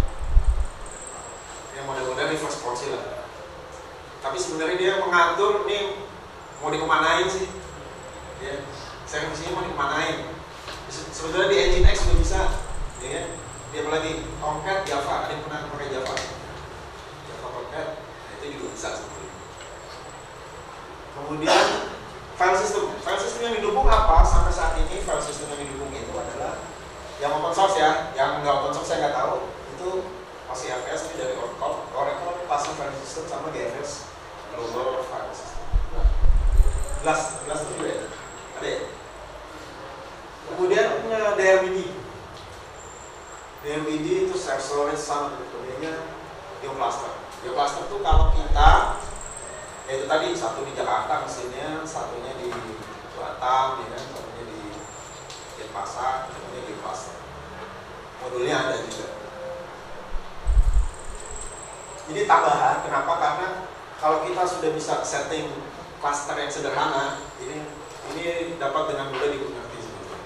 yang model-model reverse proxy lah. Tapi sebenarnya dia mengatur nih mau dikemanain sih, ya, servicenya mau dikemanain. Sebetulnya di Engine X juga bisa, ya kan? Dia apalagi Tomcat Java, ada yang pernah pakai Java, Java Tomcat, nah itu juga bisa sebetulnya. Kemudian file system, file system yang didukung apa? Sampai saat ini file system yang didukung itu adalah yang open source ya, yang nggak open source saya nggak tahu. Itu masih F S ini dari Oracle, Oracle pasang file system sama G F S, Global File System. Gelas, gelas itu ya, ada ya? Kemudian punya D R B D. D R B D itu self storage sama sebagainya. Geocluster. Geocluster itu kalau kita, ya itu tadi satu di Jakarta mesinnya, satunya di Batam, ya kan, satunya di Denpasar, satunya di Geocluster. Modulnya ada juga. Jadi tambahan, kenapa? Karena kalau kita sudah bisa setting cluster yang sederhana, ini ini dapat dengan mudah dimengerti sebetulnya.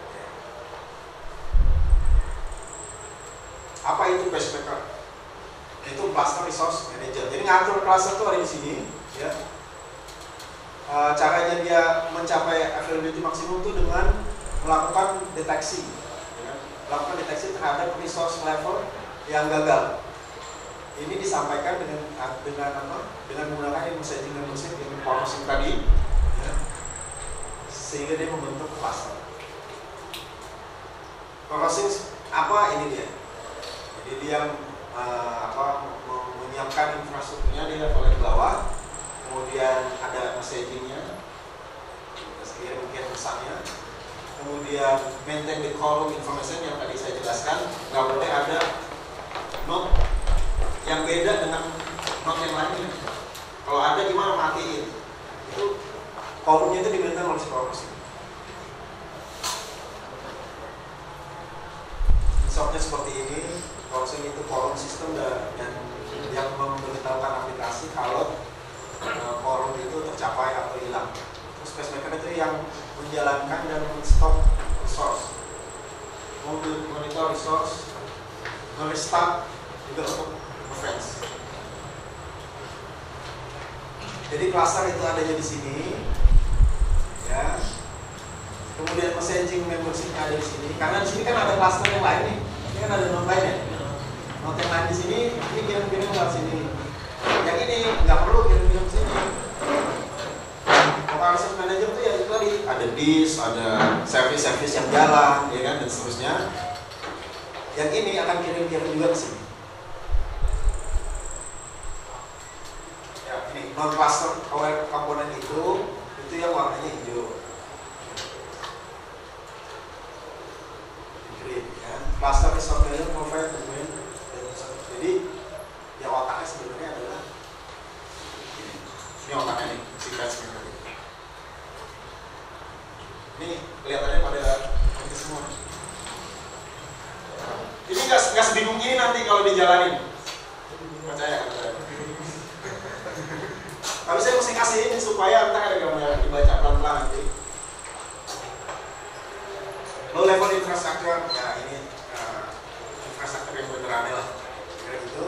Apa itu pacemaker? Itu cluster resource manager. Jadi ngatur cluster itu ada di sini, ya. E, caranya dia mencapai availability maksimum itu dengan melakukan deteksi, ya. Melakukan deteksi terhadap resource level yang gagal. Ini disampaikan dengan dengan apa? Dengan menggunakan messaging dan messaging yang informasi tadi, ya, sehingga dia membentuk cluster. Processing apa ini dia? Jadi dia uh, apa menyiapkan infrastrukturnya di level yang bawah, kemudian atasannya. Kemudian maintain the column information yang tadi saya jelaskan, nggak boleh ada node yang beda dengan node yang lainnya. Kalau ada gimana matiin? Itu kolomnya itu di-maintain oleh si columns. Insert-nya seperti ini, columns itu kolom sistem dan yang memberitahukan aplikasi kalau kolom itu tercapai atau hilang. Terus pacemaker itu yang menjalankan dan men-stop resource, monitor resource, nge-restart juga untuk offense. Jadi cluster itu adanya di sini, ya. Kemudian messaging membership-nya ada di sini. Karena di sini kan ada cluster yang lain nih. Ini kan ada node lain ya. Node yang lain di sini, ini kirim-kirim ke sini. Yang ini nggak perlu kirim-kirim ke sini. Local resource manager itu ya itu tadi ada disk, ada service-service yang jalan, ya kan, dan seterusnya. Yang ini akan kirim-kirim juga ke sini. Ya, ini non cluster aware component itu, itu yang warnanya hijau. Green, kan? Cluster resource manager provide domain. Jadi ya otaknya sebenarnya adalah ini. Ini otaknya nih, si pacemaker. Ini kelihatannya pada ini semua. Ini nggak nggak sebingung ini nanti kalau dijalanin. Percaya kan? Tapi saya mesti kasih ini supaya entah ada gambar dibaca pelan-pelan nanti. Low level infrastructure, ya ini uh, infrastruktur yang beneran lah, kira gitu.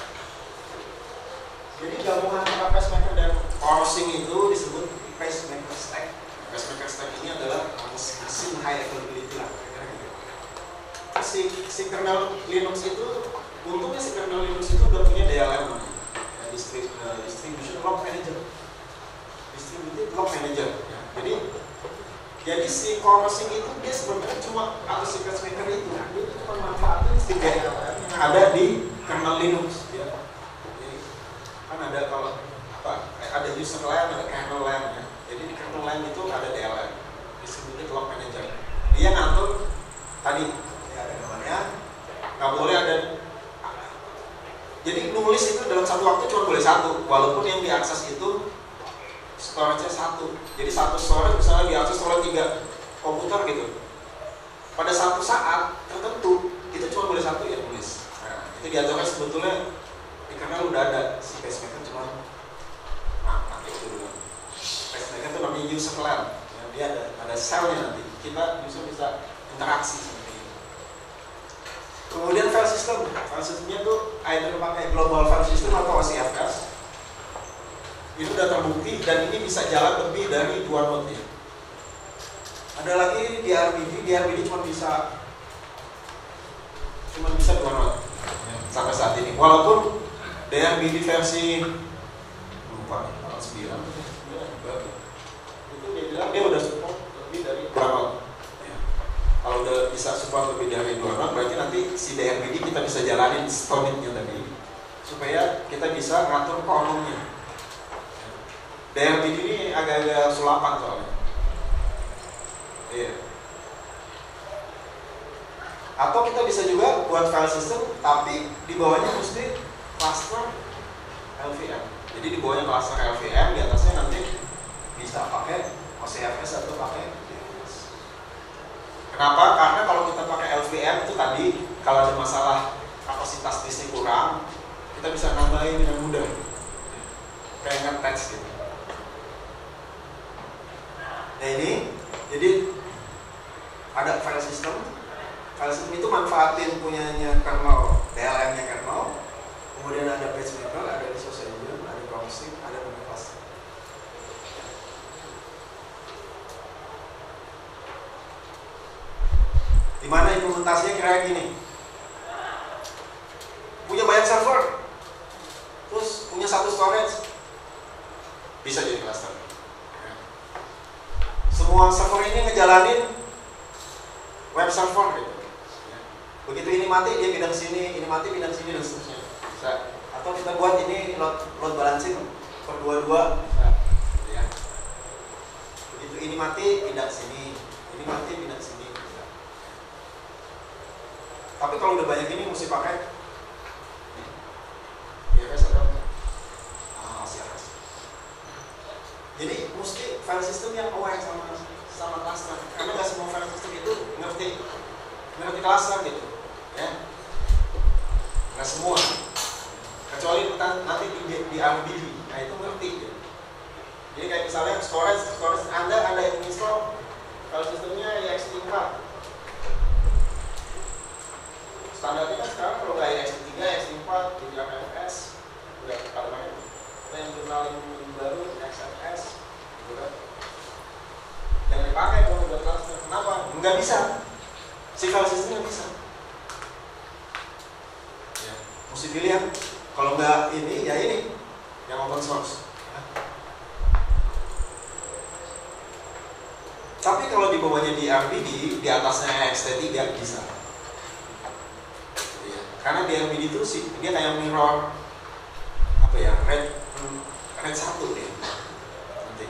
Jadi gabungan antara pacemaker dan parsing itu disebut pacemaker stack. Pacemaker stack ini adalah mesin high availability lah, kira gitu. Si, si kernel Linux itu, untungnya si kernel Linux itu udah punya D L M, ya, distrib, uh, distribution log manager, distributed log manager. Ya. Jadi Jadi si parsing itu dia sebenarnya cuma atau si pacemaker itu dia cuma manfaatin si D L M yang ada di kernel Linux. Ya. Jadi kan ada kalau apa ada user LAN, ada kernel LAN ya. Jadi di kernel LAN itu ada D L M, distributed log manager. Dia ngatur tadi ya ada namanya nggak boleh ada. Jadi nulis itu dalam satu waktu cuma boleh satu, walaupun yang diakses itu storage-nya satu. Jadi satu storage misalnya diakses oleh tiga komputer gitu. Pada satu saat tertentu itu cuma boleh satu ya tulis. Nah, itu diaturkan sebetulnya di kernel udah ada si pacemaker cuma nah pakai itu dulu. Pacemaker itu namanya user LAN. Ya, dia ada ada selnya nanti. Kita bisa bisa interaksi seperti itu. Kemudian file system. File systemnya tuh either pakai global file system atau O S I F S. Itu sudah terbukti dan ini bisa jalan lebih dari dua node ya. Ada lagi D R B D, D R B D cuma bisa cuma bisa dua node ya, sampai saat ini. Walaupun D R B D versi lupa nih, tanggal sembilan itu dia bilang dia udah support lebih dari dua node. Ya. Kalau udah bisa support lebih dari dua node, berarti nanti si D R B D kita bisa jalanin storage-nya tadi supaya kita bisa ngatur kolomnya. D R B D ini agak-agak sulapan soalnya. Iya. Atau kita bisa juga buat file system, tapi di bawahnya mesti cluster L V M. Jadi di bawahnya cluster L V M, di atasnya nanti bisa pakai O S I F S atau pakai D N S. Kenapa? Karena kalau kita pakai L V M itu tadi, kalau ada masalah kapasitas disknya kurang, kita bisa nambahin dengan mudah. Kayak nge-patch gitu. Nah ini, jadi ada file system. File system itu manfaatin punyanya kernel, D L M-nya kernel. Kemudian ada pacemaker, ada resource engine, ada parsing, ada memory cluster. Dimana implementasinya kira gini? Punya banyak server, terus punya satu storage, bisa jadi cluster. Semua server ini ngejalanin web server gitu. Begitu ini mati dia pindah ke sini, ini mati pindah ke sini dan seterusnya. Bisa. Atau kita buat ini load, load balancing per dua-dua bisa. Ya. Begitu ini mati pindah ke sini. Tapi kalau udah banyak ini mesti pakai D F S atau ah, C F S. Jadi mesti file system yang aware sama sama cluster. Karena nggak semua file system itu ngerti ngerti cluster gitu, ya. Nggak semua. Kecuali nanti di, di R B D, nah itu ngerti. Gitu. Jadi kayak misalnya storage, storage Anda ada yang install file sistemnya E X T empat. Standarnya kan sekarang kalau nggak E X T tiga, E X T empat, G F S, udah pada banyak. Yang jurnal yang baru X F S, gitu kan. Yang dipakai kalau buat cluster. Kenapa? Nggak bisa. Si file system nggak bisa. Ya, mesti pilihan. Kalau nggak ini, ya ini yang open source. Tapi kalau di bawahnya di R B D, di atasnya X T tiga bisa. Ya, karena di R B D itu sih dia kayak mirror apa ya, red red satu deh. Nanti.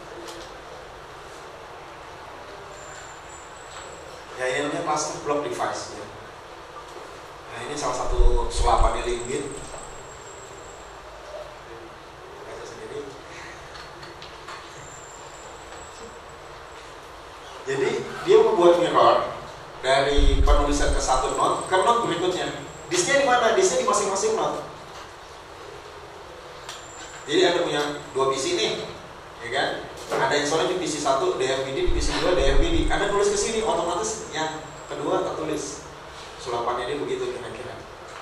Ya ini namanya cluster block device. Ya. Nah ini salah satu sulapannya Linkbit. Jadi dia membuat mirror dari penulisan ke satu node ke node berikutnya. Disknya di mana? Disknya di masing-masing node. Jadi Anda punya dua P C nih, ya kan? Ada yang soalnya di P C satu D R B D, di P C dua D R B D. Anda tulis ke sini, otomatis yang kedua tertulis. Sulapannya dia begitu kira-kira.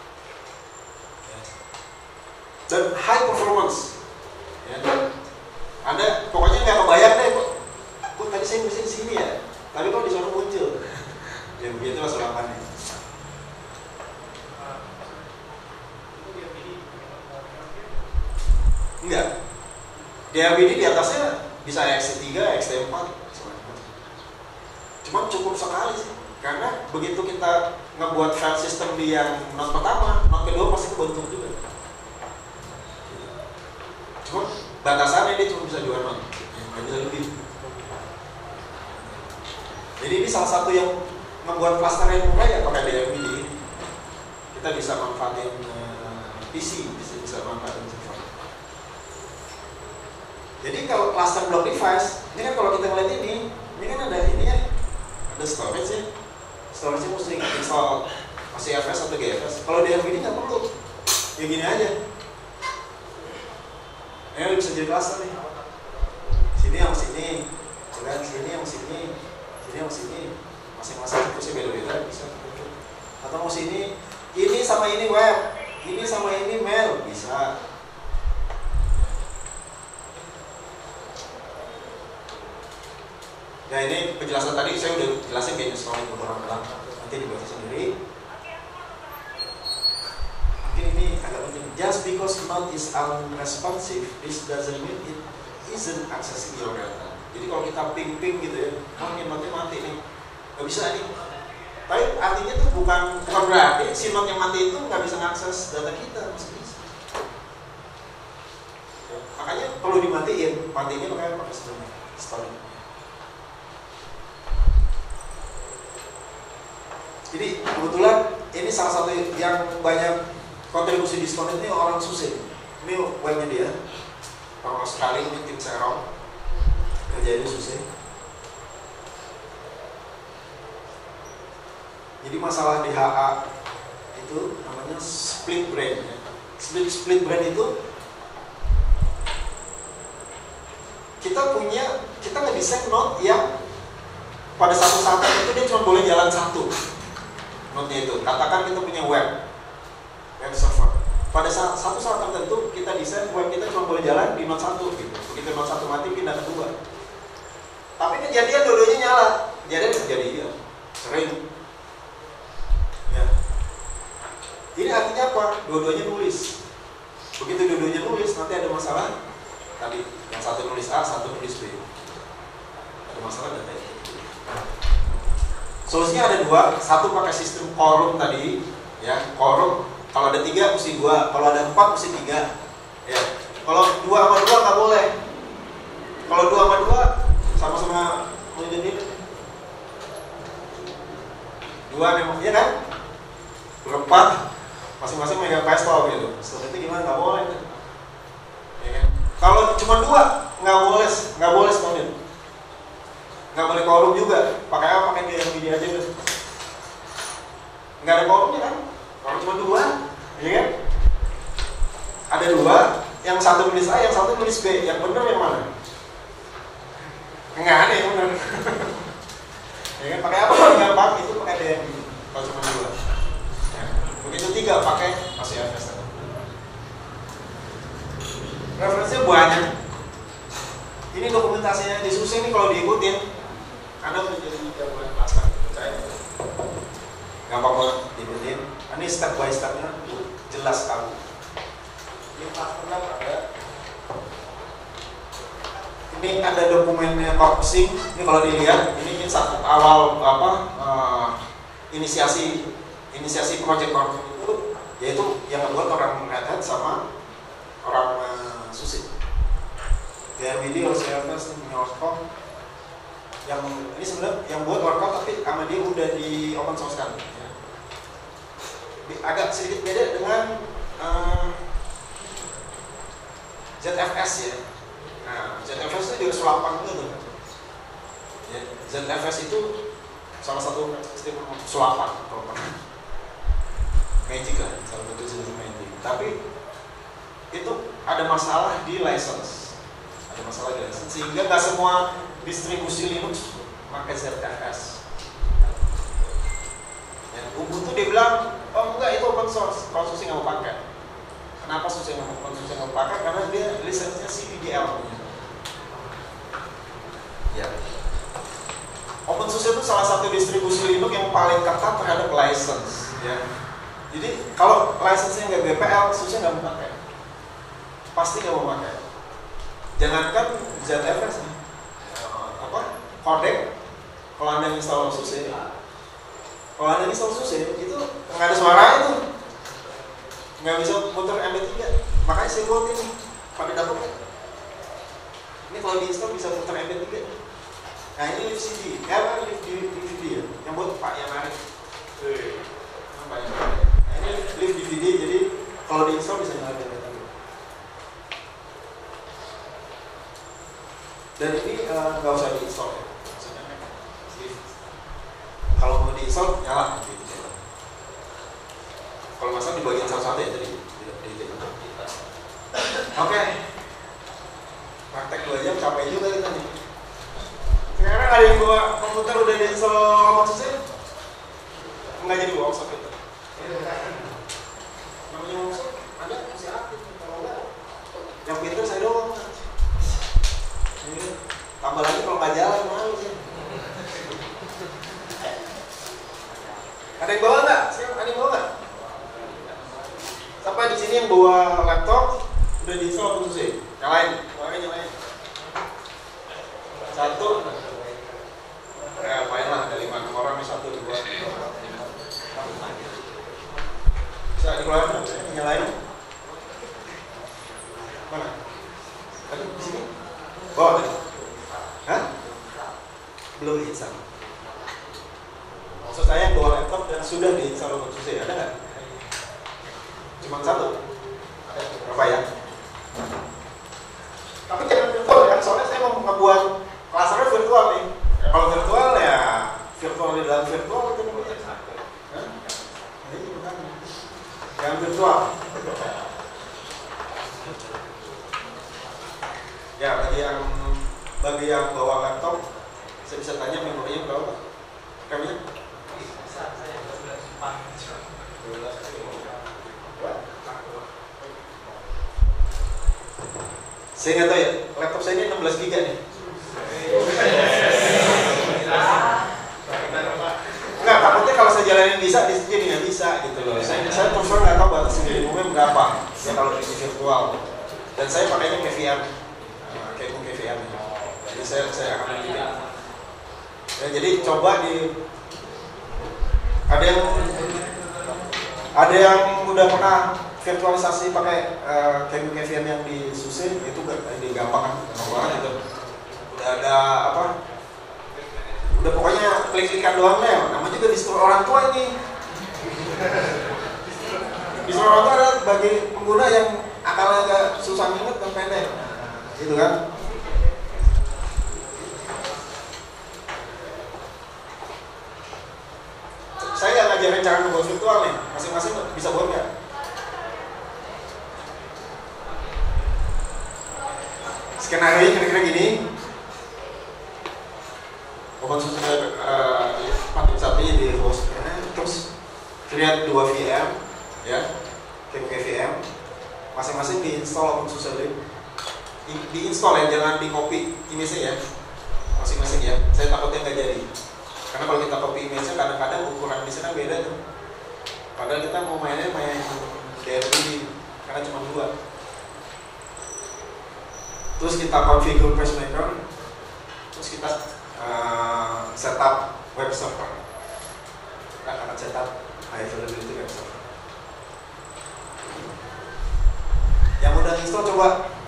Dan high performance. Ya. Anda pokoknya nggak kebayang deh kok. Kok tadi saya nulisnya di sini ya? Tapi kok di sana muncul. Ya begitulah sulapannya. Enggak. D R B D di atasnya bisa X T tiga, X T empat. Cuma cukup sekali sih. Karena begitu kita ngebuat file system di yang node pertama, node kedua pasti kebentuk juga. Cuma batasannya dia cuma bisa dua node, nggak bisa lebih. Jadi ini salah satu yang membuat cluster yang murah ya pakai D R B D. Kita bisa manfaatin uh, P C, bisa, bisa manfaatin server. Jadi kalau cluster block device, ini kan kalau kita ngeliat ini, ini kan ada ini ya, ada storage ya. Storage-nya mesti install C F S atau G F S. Kalau D R B D nggak perlu, ya gini aja. Ini bisa jadi cluster nih. Sini yang sini, dan sini yang sini. Ini mau sini, masing-masing kursi beda-beda bisa. Atau mau sini, ini sama ini web, ini sama ini mail bisa. Nah ini penjelasan tadi saya udah jelasin kayaknya soal beberapa ulang, nanti dibaca sendiri. Mungkin ini agak penting. Just because node is unresponsive, this doesn't mean it isn't accessing your data. Jadi kalau kita ping-ping gitu ya, oh ini node-nya mati nih, nggak bisa nih. Tapi artinya tuh bukan bukan berarti si node yang mati itu nggak bisa mengakses data kita, masih bisa. Makanya perlu dimatiin, matinya makanya pakai storage. Jadi kebetulan ini salah satu yang banyak kontribusi diskon ini orang SUSE. Ini webnya dia, orang Australia, ini tim Serong. Kerja di SUSE. Jadi masalah D H A itu namanya split brain. Split split brain itu kita punya, kita ngedesain node yang pada satu saat itu dia cuma boleh jalan satu node-nya itu. Katakan kita punya web, web server. Pada saat, satu saat tertentu kita desain web kita cuma boleh jalan di node satu gitu. Begitu node satu mati pindah ke dua. Tapi kejadian dua-duanya nyala. Kejadian terjadi ya, sering. Ya. Ini artinya apa? Dua-duanya nulis. Begitu dua-duanya nulis, nanti ada masalah. Tadi yang satu nulis A, satu nulis B. Ada masalah data itu. Solusinya ada dua. Satu pakai sistem quorum tadi, ya quorum. Kalau ada tiga mesti dua. Kalau ada empat mesti tiga. Ya. Kalau dua sama dua nggak boleh. Kalau dua sama dua sama-sama menjadi dua memang, ya kan? berempat masing-masing megang pistol gitu. Setelah itu gimana? Nggak boleh kan? Ya kan? Kalau cuma dua nggak boleh, nggak boleh stonin. Nggak boleh korum juga. Pakai apa? Pakai dia yang video aja udah. Nggak ada korumnya kan? Kalau cuma dua, ya kan? Ada dua, yang satu tulis A, yang satu tulis B. Yang benar yang mana? Nggak ada yang benar. Ya kan? Pakai apa? Pakai gambar itu pakai D M. Kalau cuma dua. Ya. Begitu tiga pakai masih F S. Referensinya banyak. Ini dokumentasinya di SUSE ini kalau diikutin, Anda menjadi jagoan master. Percaya? Gampang banget diikutin. Ini step by stepnya jelas sekali. Ini pernah ada. Ini ada dokumennya Corpsing. Ini kalau dilihat, ini satu awal apa uh, inisiasi inisiasi project Corpsing itu, yaitu yang membuat orang Red Hat sama orang uh, SUSE. D R B D harus Service Microsoft yang ini sebenarnya yang buat workout tapi karena dia udah di open source kan ya. Agak sedikit beda dengan uh, Z F S ya. Nah, Z F S itu juga sulapan gitu ya. Z F S itu salah satu sulapan kalau pernah Magic lah, salah satu jenis Magic. Tapi itu ada masalah di license. Ada masalah di license sehingga nggak semua distribusi Linux pakai Z F S. Ya, Ubuntu dia bilang, oh enggak itu open source, kalau SUSE nggak mau pakai. Kenapa SUSE nggak mau SUSE nggak mau pakai? Karena dia lisensinya C D D L. Ya. OpenSUSE itu salah satu distribusi Linux yang paling ketat terhadap license. Ya. Jadi kalau license-nya nggak G P L, SUSE nggak mau pakai. Pasti nggak mau pakai. Jangankan Z F S nih, apa? Codec. Kalau Anda install SUSE, kalau Anda install SUSE itu nggak ada suara itu, nggak bisa muter M P tiga. Makanya saya buat ini pada dapur. Ini kalau diinstal bisa muter M P tiga. Nah ini live C D, ya apa live D V D ya? Yang buat Pak yang narik. Nah ini live D V D, jadi kalau diinstal bisa nyalain M P tiga. Dan ini nggak uh, usah diinstal ya, maksudnya kalau mau diinstal nyala gitu. Kalau masang di bagian satu-satu ya jadi tidak di Oke, praktek dua jam capek juga kita nih. Sekarang ada yang bawa komputer udah diinstal OpenSUSE nggak jadi workshop itu. Namanya workshop ada masih aktif, kalau nggak yang pintar saya doang. Tambah lagi kalau nggak jalan malu sih. Ada yang bawa nggak? Ada yang bawa nggak? Sampai di sini yang bawa laptop udah diinstal OpenSUSE. Nyalain, nyalain, nyalain. Satu. Ya, main lah ada lima orang nih satu dua. Bisa dikeluarin, nyalain. Mana? Tadi di sini. Bawa tadi. Hah? Belum diinstal. Maksud saya yang bawa laptop dan sudah diinstal OpenSUSE, ada nggak? Cuma satu? Ada berapa ya? Tapi jangan virtual ya, soalnya saya mau ngebuat klasernya virtual nih. Kalau virtual ya virtual di dalam virtual itu namanya. Hah? Ini bukan. Yang virtual. Ya bagi yang bagi yang bawa laptop, saya bisa tanya memorinya berapa? Ramnya? Bisa saya dua belas empat. Saya nggak tahu ya, laptop saya ini enam belas giga nih. Enggak, takutnya kalau saya jalanin bisa, di sini nggak bisa gitu loh. Saya, saya prefer nggak tahu batas minimumnya berapa ya kalau di virtual. Dan saya pakainya K V M, kayak K V M. Jadi saya saya akan memilih. Ya, jadi coba di ada yang ada yang udah pernah virtualisasi pakai uh, K V M yang di SUSE itu gak di gampang kan, gampang banget gitu. Udah ada apa? Udah pokoknya klik-klikan doang ya. Namanya juga disuruh orang tua ini. Display itu adalah bagi pengguna yang akalnya agak susah inget dan pendek, nah, gitu kan? Saya nggak ngajarin cara membuat virtual nih, masing-masing bisa buat nggak? Skenario kira-kira gini. OpenSUSE uh, pakai satunya di hostnya, terus create dua V M, ya, kayak V M, masing-masing diinstal OpenSUSE Leap, di, diinstal ya, jangan di copy image-nya ya, masing-masing ya. Saya takutnya nggak jadi. Karena kalau kita copy image-nya kadang-kadang ukuran di sana beda tuh. Padahal kita mau mainnya main D R V D karena cuma dua. Terus kita configure pacemaker, terus kita uh, setup web server. Kita akan setup high availability web server. Yang udah install coba.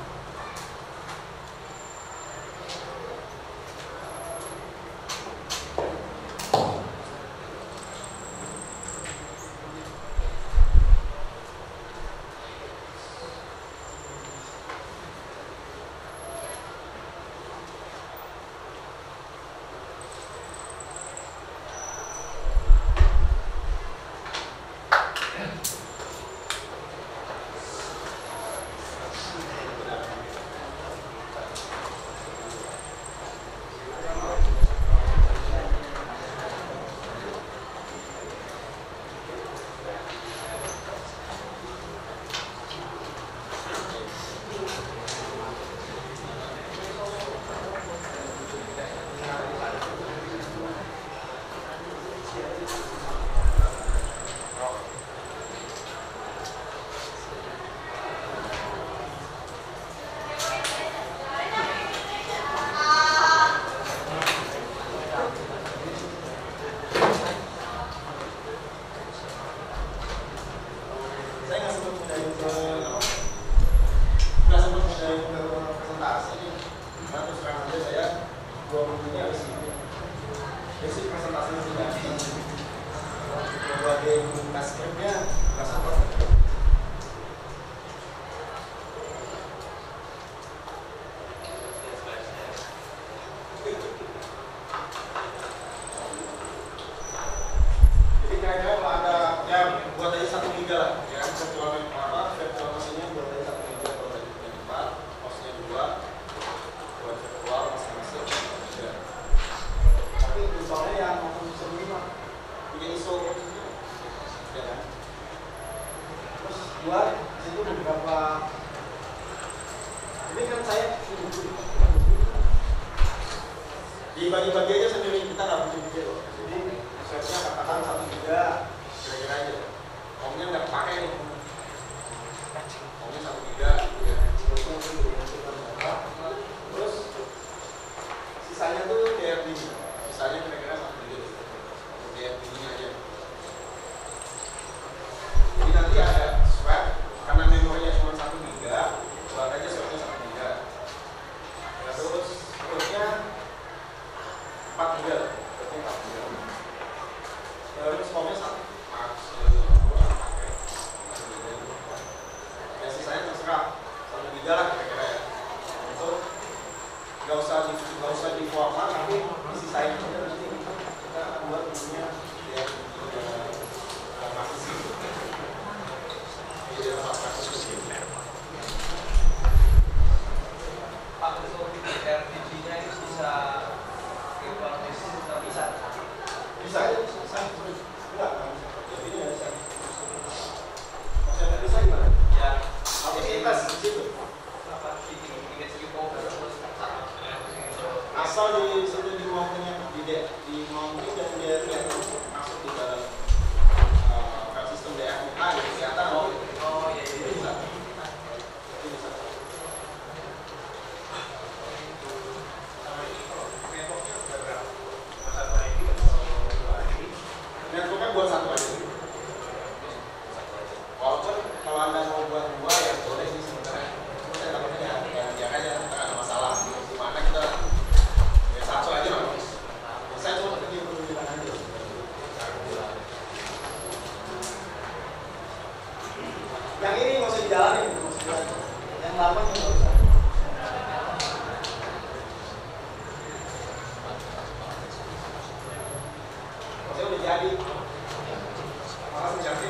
Dibagi-bagi aja sendiri, kita nggak butuh video. Jadi searchnya katakan satu giga, kira-kira aja. Omnya nggak pakai nih. Omnya satu giga, ya. Terus sisanya tuh D R D, sisanya kira-kira satu giga, D R D-nya aja. Jadi nanti ada swap, karena memorinya cuma satu giga, buat aja swapnya satu giga. Terus terusnya empat giga, berarti empat giga. Terus komnya satu, max dua pakai. delapan juga bisa. Maksudnya udah jadi. Malah menjadi.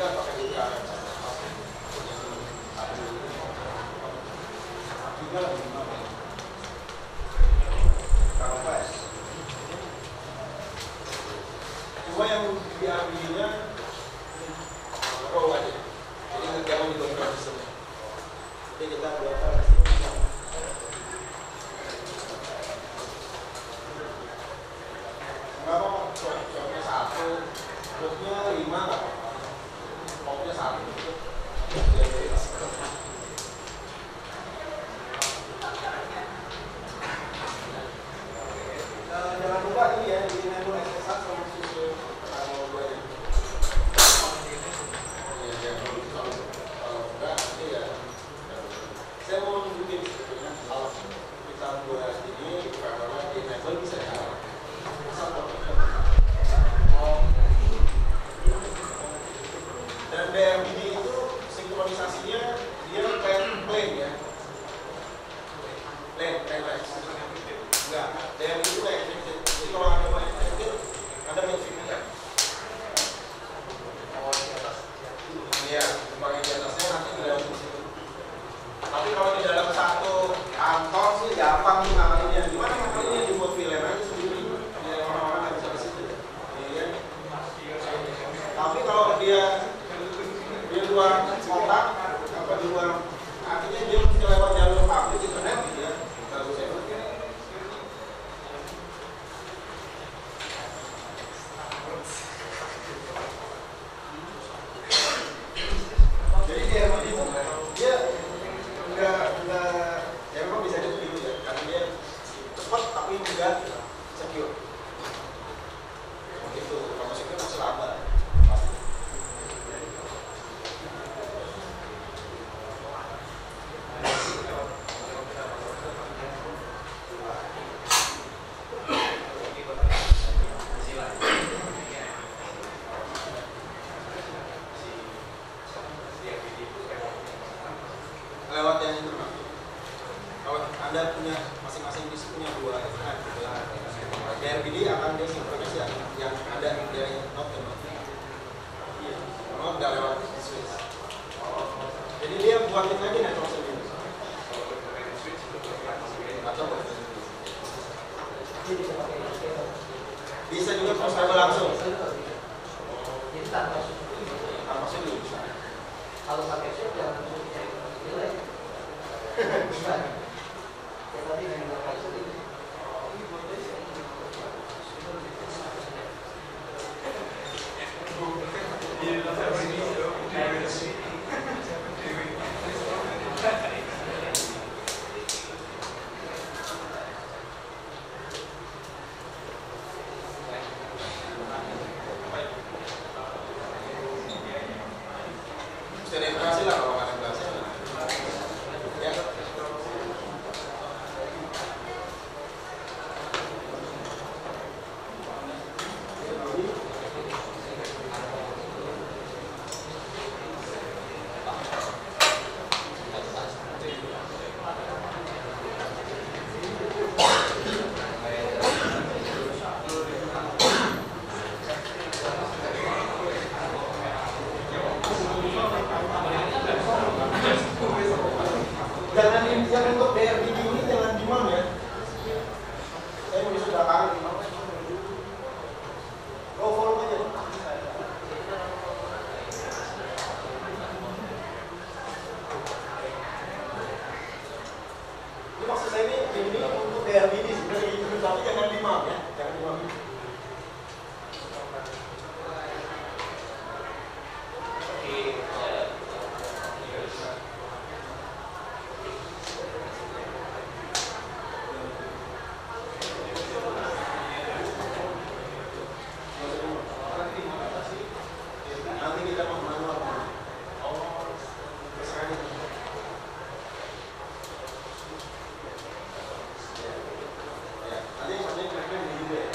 juga pakai juga juga lebih mahal kalau pas cuma yang diambilnya roll aja jadi jangan dibongkar sistemnya jadi kita buatkan enggak mau coknya satu coknya lima nggak apa-apa coknya satu uh, jangan lupa ini ya di menu S S sama susu kalau gue ya ya ya kalau enggak nanti ya saya mau nunjukin sebetulnya kalau kita buat ini karena di level bisa ya dan D R B D itu sinkronisasinya dia kayak plane ya plane, plane line enggak, D R B D itu kayak encrypted jadi kalau ada yang encrypted ada encrypted oh di atas iya, bagian di atasnya nanti di dalam situ tapi kalau di dalam satu kantor sih gampang nih ngakalinnya gimana ngakalinnya dibuat VLAN aja sendiri biar orang-orang nggak bisa ke situ ya. Tapi kalau dia dia luar kotak apa di luar artinya dia mesti lewat jalur publik internet gitu ya bagus ya. Jadi dia itu dia enggak enggak ya memang bisa dulu ya karena dia cepat tapi enggak secure gitu kalau secure masih lambat. Lewat yang itu kalau Anda punya masing-masing disk punya dua kan D R B D akan dia sinkronis yang yang ada dari not ke not not udah lewat switch jadi dia buatin lagi network sendiri atau bisa juga cross cable langsung jadi tanpa tanpa switch bisa kalau pakai switch jangan nilai bukan ya tadi yang pakai switch terima lah kalau nggak ada berhasil ya. Jangan yang untuk D R B D ini jangan dimam ya. Saya udah sudah kali. Low volume aja. Ini maksud saya ini ini untuk D R B D sebenarnya gitu, tapi jangan dimam ya, jangan dimam. Nanti kita mau manual. Oh, terserah nih. Ya, nanti maksudnya kira-kira ini juga ya.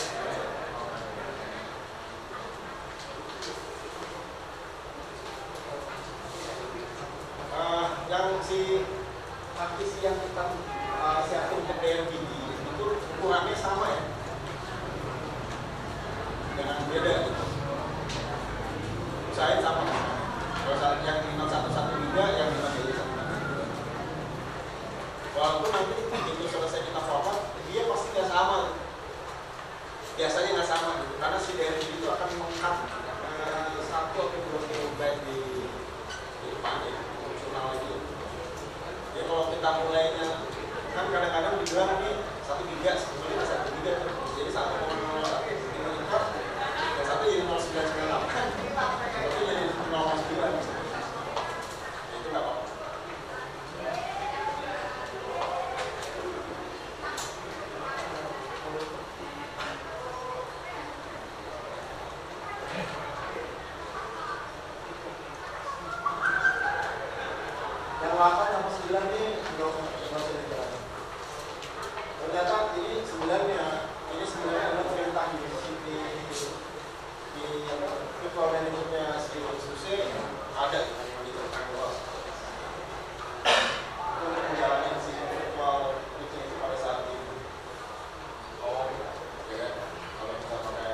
Uh, yang si partisi yang kita uh, siapin untuk D R B D itu ukurannya sama ya. Jangan beda gitu. Usahain sama. kadang-kadang dibilang ini satu giga, sebetulnya satu giga, jadi satu koma satu lima juta, dan satu jadi nol sembilan sembilan delapan, itu jadi nol koma sembilan, itu nggak apa-apa. Yang delapan sama sembilan ini nggak usah dijalan. Ternyata ini sembilannya, ini sebenarnya adalah perintah di di di apa virtual managernya si Suse ada yang diterapkan luas untuk menjalani si virtual meeting itu pada saat ini. Oh, ya, kalau kita pakai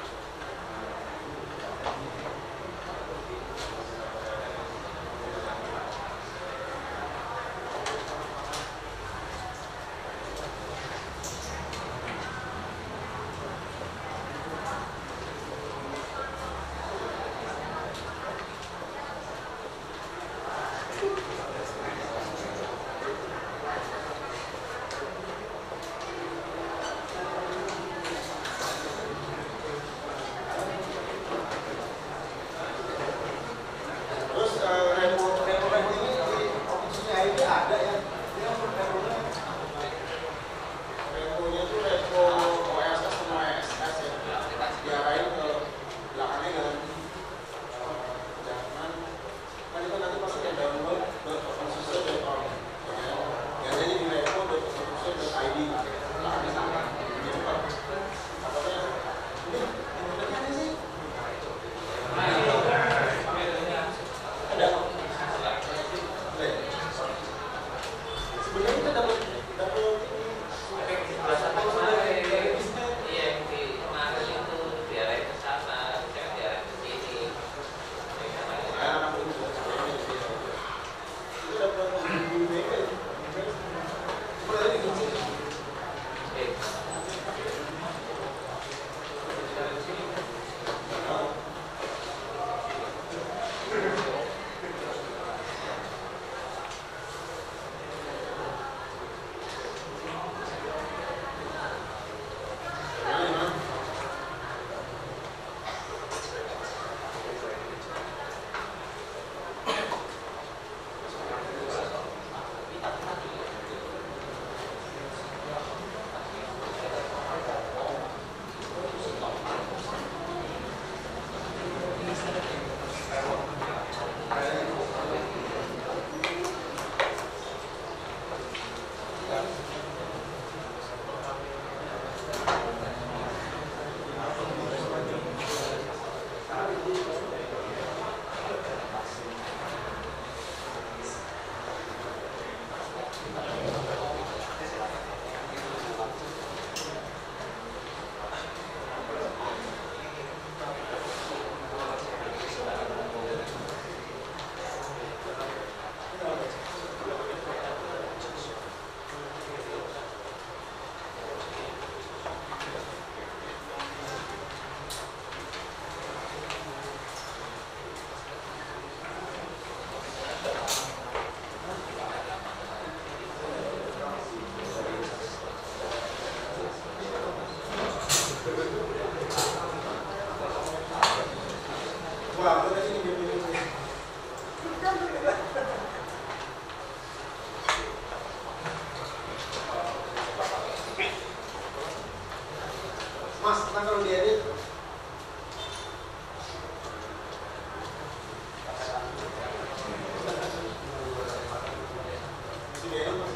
terus eh, repo repo repo ini di office-nya I D ada ya. Dia reponya reponya itu repo O S S sama O S S ya. Diarahin ke belakangnya dengan eh, jangan kan itu nanti pasti ada download .opensusu dot org ya, jadi di repo dot opensusu dot I D belakangnya sama jadi kan apanya ini internetnya ada sih ada. Sebenarnya kita dapat dapat Iya, yang di kemarin itu diarahin ke sana, jangan diarahin ke sini. itu dapat di mega sebenarnya di sini Eh, wah itu sini dia pilih Mas, nah kalau diedit masih diedit Mas.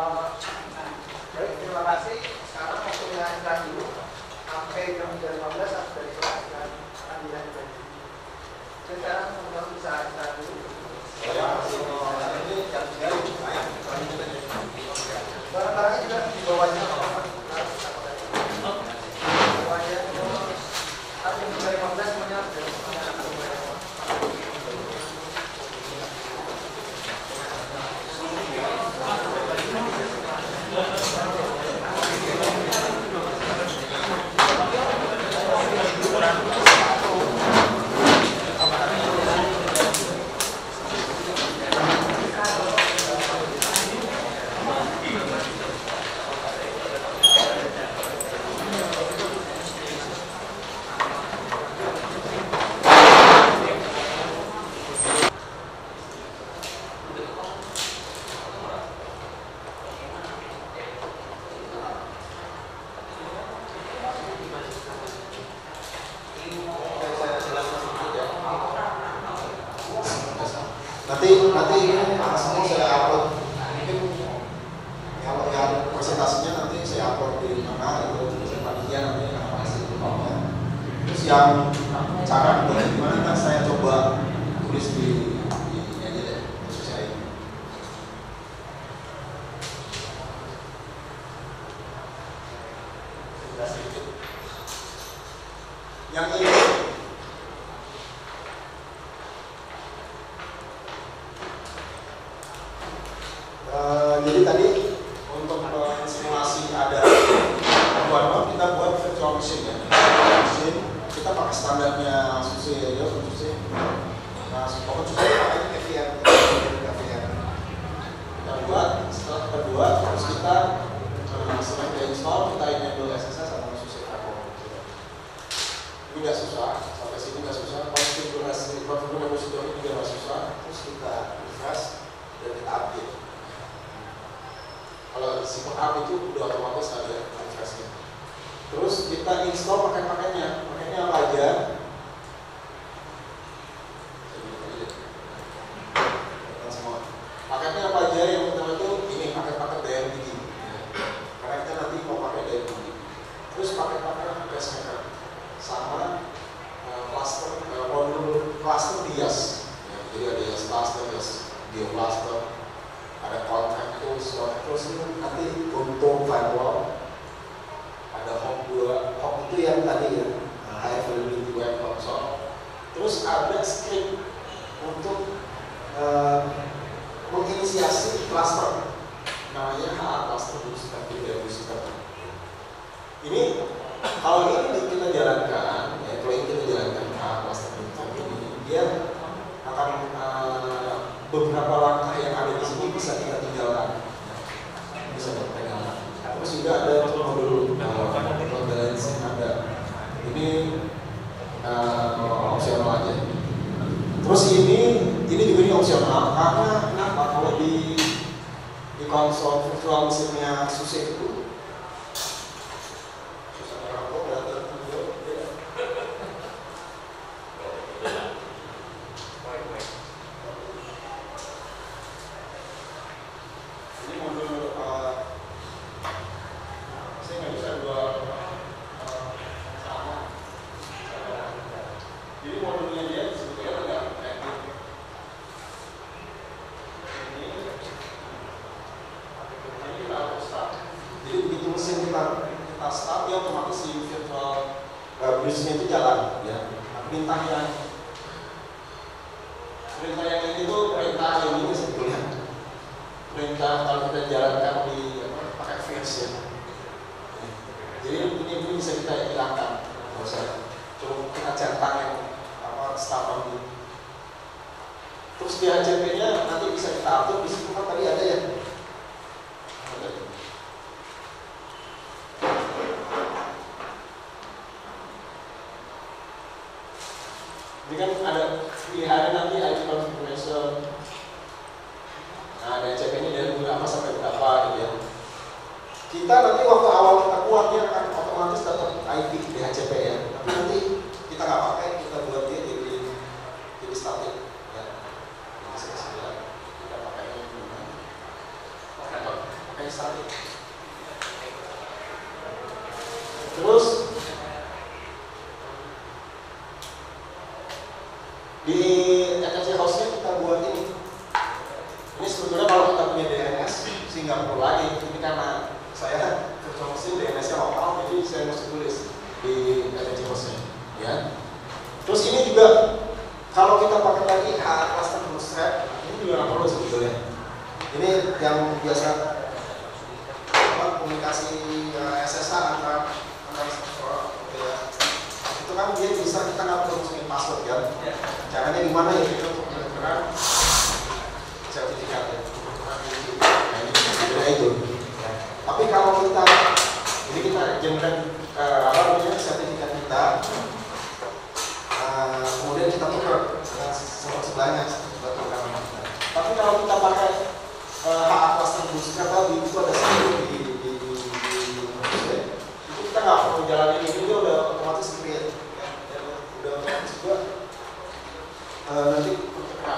Uh, baik, terima kasih. Sekarang waktunya istirahat dulu sampai jam lima belas dari kelas dan akan dilanjutkan. Jadi sekarang teman-teman bisa istirahat dulu. Saya masih mau ini jam tiga lumayan. Barang-barangnya juga dibawanya apa-apa. Bawanya tapi jam lima belas semuanya sudah nanti nanti ini semua saya upload, mungkin kalau yang presentasinya nanti saya upload di mana itu saya panitia nanti akan kasih linknya. Terus yang cara bagaimana saya coba tulis di di ini aja deh, terus saya ini. Yang ini Uh, jadi tadi untuk simulasi ada buat kita buat virtual machine ya. Machine kita pakai standarnya SUSE ya, SUSE. Nah, pokoknya SUSE pakainya K V R, K V R. Kita buat, setelah kita buat, terus kita uh, setelah kita install, kita enable S S S atau SUSE Fireball. Ini nggak susah, sampai sini nggak susah. Konfigurasi konfigurasi ini juga nggak susah. Terus kita refresh dan kita update. Kalau si up itu udah otomatis ada refreshnya. Terus kita install paket-paketnya. Paketnya apa aja? Semua. Paketnya apa aja? Yang pertama itu ini paket-paket D M D. Karena kita nanti mau pakai D M D. Terus paket-paket pacemaker sama uh, cluster, uh, modul cluster bias. Ya, jadi ada yang cluster, dia cluster. Ada kontrak tools, terus nanti untuk firewall ada hop dua, hop itu yang tadi ya, high availability web console. Terus ada script untuk uh, menginisiasi cluster, namanya H A cluster booster, tidak booster. Ini kalau ini kita jalankan, ya kalau ini kita jalankan H A cluster booster ini, dia akan uh, beberapa langkah yang ada di sini bisa kita tinggalkan, bisa kita tinggalkan. Terus juga ada untuk modul load balancing ada. Ini uh, opsional aja. Terus ini ini juga ini opsional karena kenapa? Kalau di di konsol virtual mesinnya SUSE itu bridge-nya itu jalan, ya. Perintah yang perintah yang ini tuh perintah yang ini sebetulnya. Perintah kalau kita jalankan di apa, pakai flash ya. Jadi ini, ini bisa kita hilangkan, nggak usah. Coba kita centang yang apa start ini. Terus di H C P-nya nanti bisa kita atur di situ kan tadi ada ya. Ada. Ini kan ada pilihannya nanti I P configuration. Nah, ada C P-nya dari berapa sampai berapa gitu ya. Kita nanti waktu awal kita buatnya akan otomatis dapat I P di H C P ya. Tapi nanti kita nggak pakai, kita buat dia jadi jadi static ya. Jadi kita pakai pakai pakai statik. Terus di E T C host-nya kita buat ini. Ini sebetulnya kalau kita punya D N S sih nggak perlu lagi. Ini karena saya virtual machine D N S-nya lokal, jadi saya mesti tulis di E T C host-nya. Ya. Terus ini juga kalau kita pakai lagi H A cluster bootstrap, ini juga nggak perlu sebetulnya. Ini yang biasa apa, komunikasi uh, S S H antara antara server, gitu ya. Itu kan dia bisa kita nggak perlu masukin password kan? Caranya gimana ya kita untuk menekan sertifikatnya? Nah ini sebenarnya itu. Tapi kalau kita, jadi kita generate uh, apa namanya sertifikat kita, uh, kemudian kita tukar dengan server sebelahnya. Tapi kalau kita pakai H A cluster bootstrap tadi itu ada satu di di di di itu kita nggak perlu jalanin ini, dia udah otomatis create ya, dan udah otomatis juga uh, nanti pertukaran.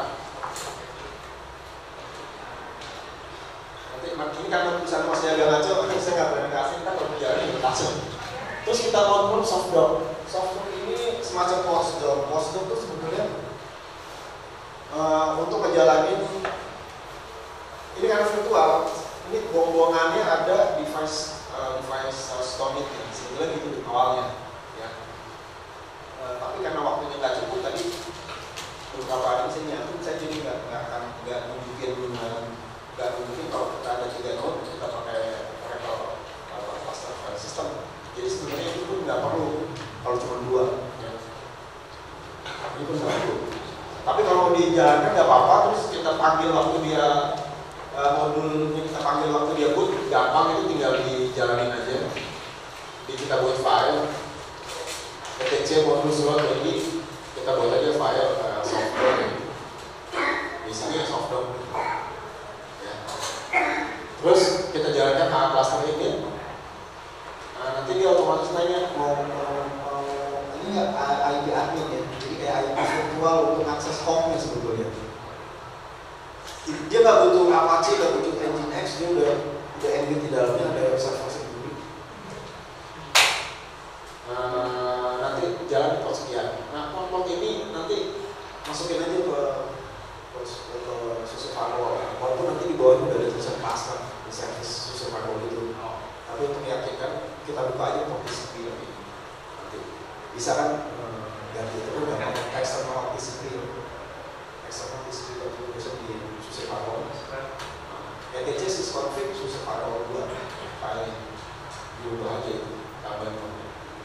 Nanti ini kan tulisan masih agak ngaco, saya nggak berani kasih, kita perlu jalanin langsung. Terus kita download softdoc. Softdoc ini semacam postdoc. Postdoc itu sebetulnya uh, untuk ngejalanin ini karena virtual, ini buang-buangannya ada device uh, device uh, storage ya, sebetulnya gitu awalnya, ya. Uh, tapi karena waktunya nggak cukup tadi beberapa hari saya nyatu, saya jadi nggak nggak akan nggak nunjukin nggak nunjukin kalau kita ada tiga node kita pakai Oracle uh, cluster file system. Jadi sebenarnya itu pun nggak perlu kalau cuma dua, ya. Ini pun nggak perlu. Tapi kalau dijalankan nggak apa-apa, terus kita panggil waktu dia Uh, modulnya kita panggil waktu dia boot, gampang, itu tinggal dijalanin aja. Jadi kita buat file E T C modul slot ini, kita buat aja file uh, software. Di sini software. Ya. Terus kita jalankan H A cluster ini. Nah, nanti dia otomatis nanya mau mau, mau ini nggak I P admin ya. Jadi kayak I P virtual untuk akses home-nya sebetulnya. Dia nggak butuh Apache, nggak butuh Nginx, dia udah udah embed di dalamnya, ada server sendiri. Nah, nanti jalan di port sekian. Nah, port ini nanti masukin aja ke ke, ke SUSE firewall. Walaupun nanti di bawahnya udah ada tulisan password di service SUSE firewall itu. Tapi untuk meyakinkan kita buka aja port T C P lagi. Nanti bisa kan ganti itu udah external T C P, external T C P configuration di SUSE firewall. E T C sysconfig SUSE firewall dua file diubah aja itu tambahin nomor.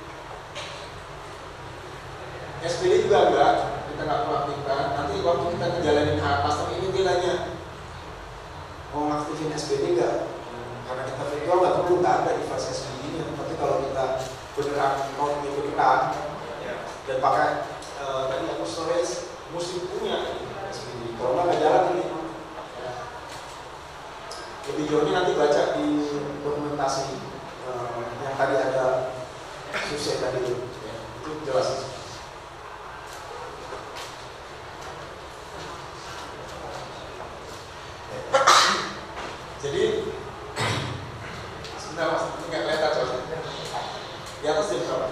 S P D juga enggak, kita nggak perlu aktifkan. Nanti waktu kita ngejalanin H A cluster ini dia nanya mau ngaktifin S P D enggak? Karena kita virtual nggak perlu, nggak ada device S P D-nya. Tapi kalau kita beneran mau beneran dan pakai uh, tadi aku storage mesti punya S P D. Kalau nggak jalan ini. Lebih jauhnya nanti baca di dokumentasi uh, yang tadi ada SUSE tadi itu, ya, itu jelas. Jadi sebentar mas, ini nggak kelihatan coba. Di atas jam berapa?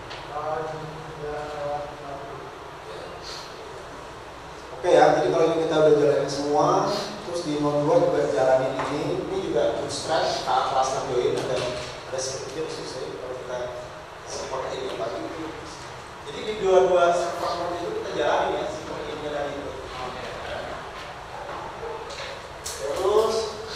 Oke ya, jadi kalau ini kita udah jalanin semua. Terus di node dua juga jalanin ini, ini juga bootstrap, H A cluster join, ada ada scriptnya khusus ya kalau kita seperti ini lagi. Jadi di dua-dua server itu kita jalanin ya, seperti ini dan itu. Terus,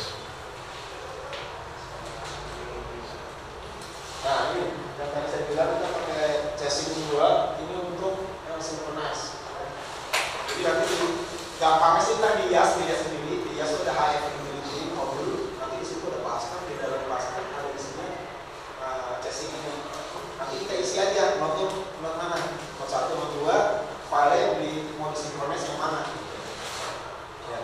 nah ini yang tadi saya bilang kita pakai chassis dua, ini untuk uh, synchronize. Jadi nanti gampangnya sih tadi dihias dia sendiri. Ya sudah high availability modul, nanti di situ ada Pascal, di dalam Pascal ada di sini uh, chassis ini. Nanti kita isi aja node node mana, node satu, node dua, file yang di mode synchronize yang mana. Ya.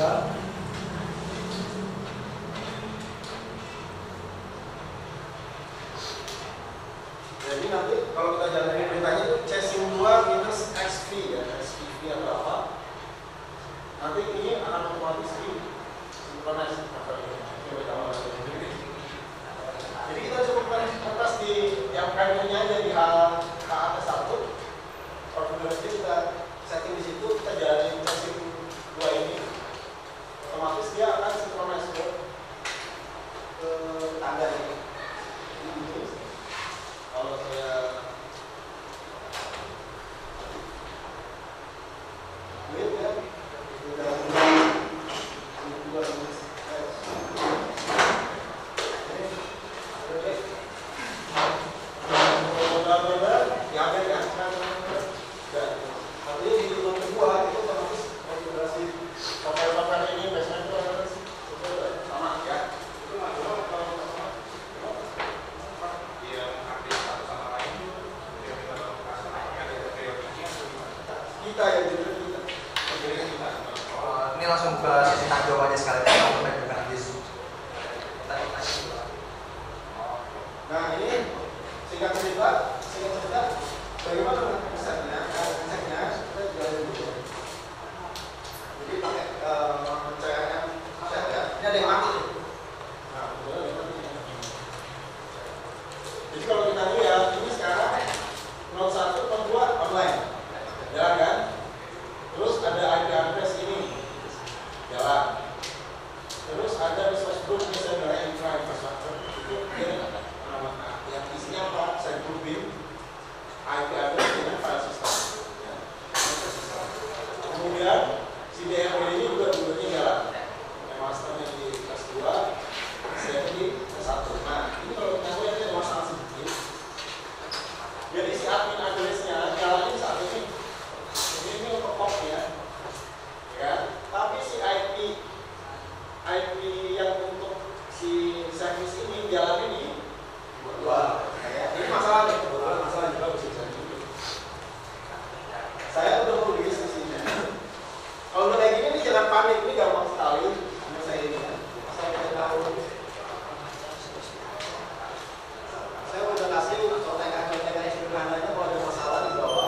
bisa. Jadi nanti kalau kita jalanin perintahnya itu chasing dua minus xv ya, xv atau apa. Nanti ini akan otomatis di sinkronis. Jadi kita cukup kertas di yang primary-nya aja di H H satu. Konfigurasi kita setting di situ, kita jalanin chasing dua ini. Otomatis dia akan sinkronis ke ke tangga ini. Kalau saya lihat ya, udah dua minus ini langsung ke sesi tanya jawab aja sekali kalau kita bukan di Zoom. Nah ini singkat cerita, singkat cerita bagaimana konsepnya? Konsepnya kita juga dulu. Jadi pakai pencahayaan konsep ya. Ini ada yang mati. Nah betul ada yang mati. Jadi kalau kita lihat ini sekarang nol satu nol dua online, jalan kan? Terus ada I P address ini jalan. Terus ada resource group misalnya infra infrastructure itu dia nama yang isinya apa? Saya grouping I P address dengan file system. Ya. Kemudian si D M O ini juga dulunya jalan. Yang masternya di kelas dua, saya di kelas satu. Nah ini kalau kita lihat ada masalah sedikit. Jadi si admin addressnya jalannya saat ini. Ini untuk pop ya. Ya, tapi si I P I P yang untuk si service ini jalan ini dua. Ini masalah nih, masalah juga bisa jadi. Saya udah nulis di sini. Kalau udah kayak gini nih jangan panik, ini gampang sekali. Sama saya ini ya. Saya udah tahu. Saya udah kasih contekan-contekan yang sederhananya kalau ada masalah di bawah.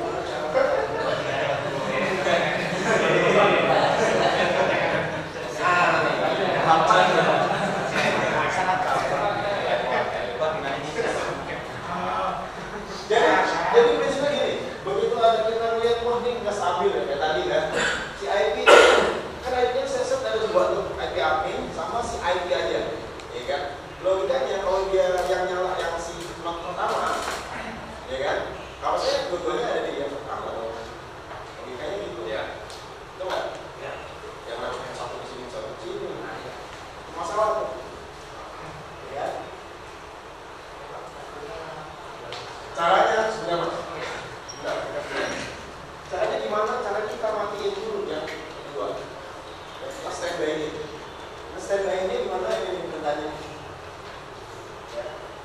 Jadi prinsipnya gini, begitu ada kita lihat wah ini nggak stabil ya kayak tadi kan, si I P kan I P-nya saya set ada dua tuh, I P admin sama si I P aja, ya kan? Logikanya kalau dia yang nyala yang si not pertama, ya kan? Kalau saya dua-duanya ada di yang pertama dong, logikanya gitu ya, itu nggak? Ya, yang namanya satu di sini satu di sini, masalah tuh, ya. Caranya sebenarnya caranya gimana? Caranya kita matiin dulu yang kedua. Kita standby ini. Nah, standby ini gimana ini pertanyaan? Ya.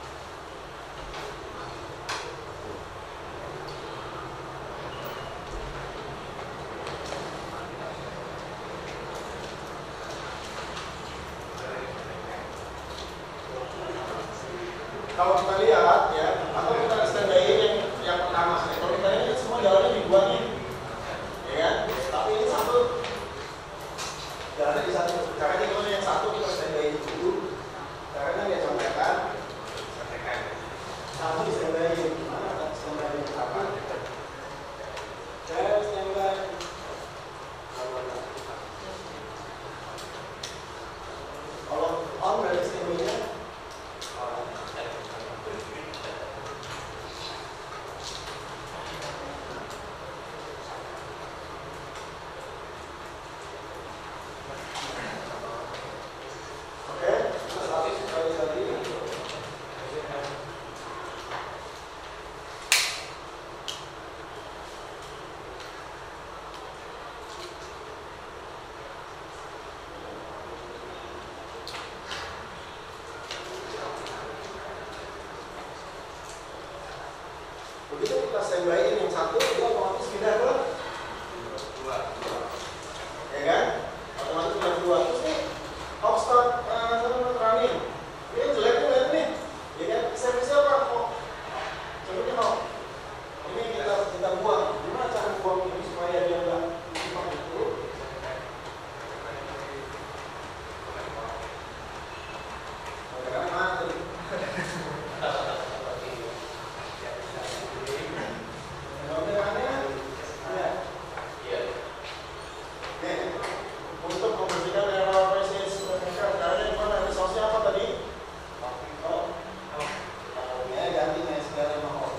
Kalau kita lihat ya, atau kita standby yang yang pertama, ya, kalau kita lihat semua jalannya di dua nih, ya kan? Tapi ini satu jalannya di satu. Caranya gimana? Yang satu kita standby dulu. Caranya dia sampaikan. Satu di standby gimana? Standby apa? Saya standby. Kalau on dari standby-nya. Begitu kita standby-in yang satu, dia otomatis pindah ke dua, ya kan? otomatis bilang dua. Terus nih Hopstart uh, running, ini jelek tuh lihat nih, ya kan? Servisnya apa? Kok contohnya kok ini kita kita buang. Gimana cara buang ini supaya dia nggak cepat itu? Karena mati. Untuk membersihkan error message mereka, caranya gimana? Ada sausnya apa tadi? Oh, ya ganti nih segala mau.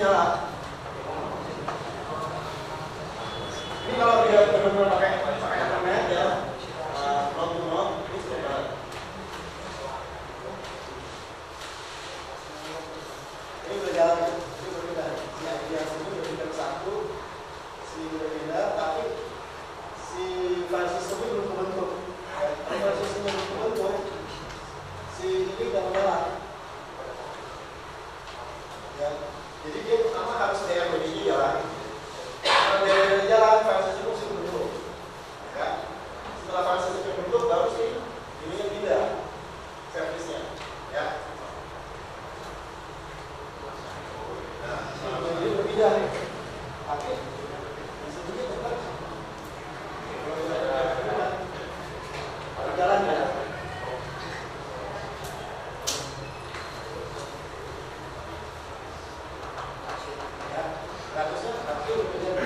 jalan. Ini kalau dia benar-benar pakai pakai internet ya, not to not, ini coba. Ini udah jalan, ini berbeda. Yang yang ini berbeda satu, si berbeda, tapi si file systemnya belum terbentuk. Ya, kalau file systemnya belum terbentuk, si ini udah jalan. Ya, jadi dia pertama harus D M B D jalan. Kalau D M B D jalan, file system mesti terbentuk. Ya, setelah file system terbentuk, baru sih ini yang pindah servisnya. Ya. Nah, jadi berpindah. Tapi bisa juga tetap jalan ya. Ya, ratusnya tapi berbeda.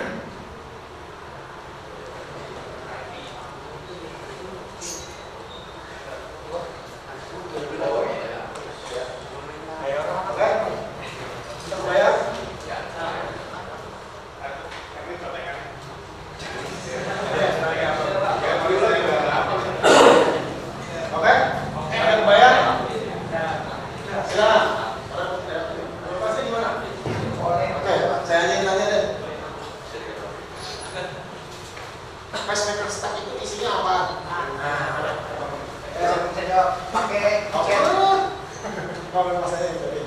Pacemaker stack itu isinya apa? Nah, saya pakai tiket. Kalau masanya jadi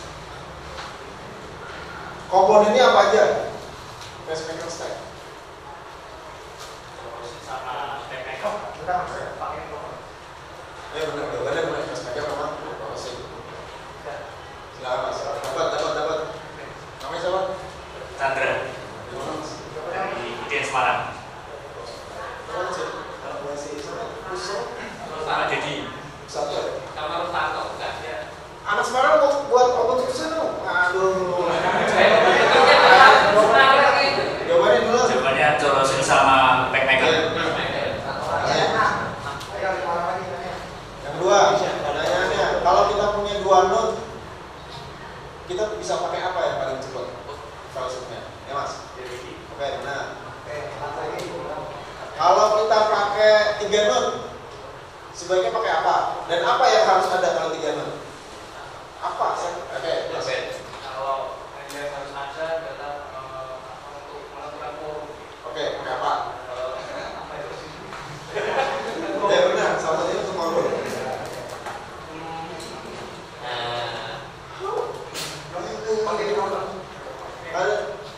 komponennya apa aja? Pacemaker stack. Sama pacemaker. Kita pakai komponen. Ya benar, jawabannya benar. Pacemaker memang mesin. Silakan mas. Dapat, dapat, dapat. Namanya siapa? Chandra Di mana mas? di I T N Semarang. Mana sih? Kalau buat si Russo, Rusak Jadi satu ya. sama Rusato enggak ya? Anak Semarang mau buat open source dong. Aduh. Jawabannya dulu. jawabannya Corosin sama pacemaker. Yang kedua, pertanyaannya, kalau kita punya dua node, kita bisa pakai apa yang paling cepat? File systemnya, ya mas? Oke, nah. Kalau kita pakai tiga node, sebaiknya pakai apa? Dan apa yang harus ada kalau tiga node? Apa? Oke, mas. Kalau yang harus ada adalah eh, untuk menentukan forum. Oke, pakai apa? Eh, apa itu sih? Ya benar, salah satunya untuk forum. Nah, Pakai apa? Ada.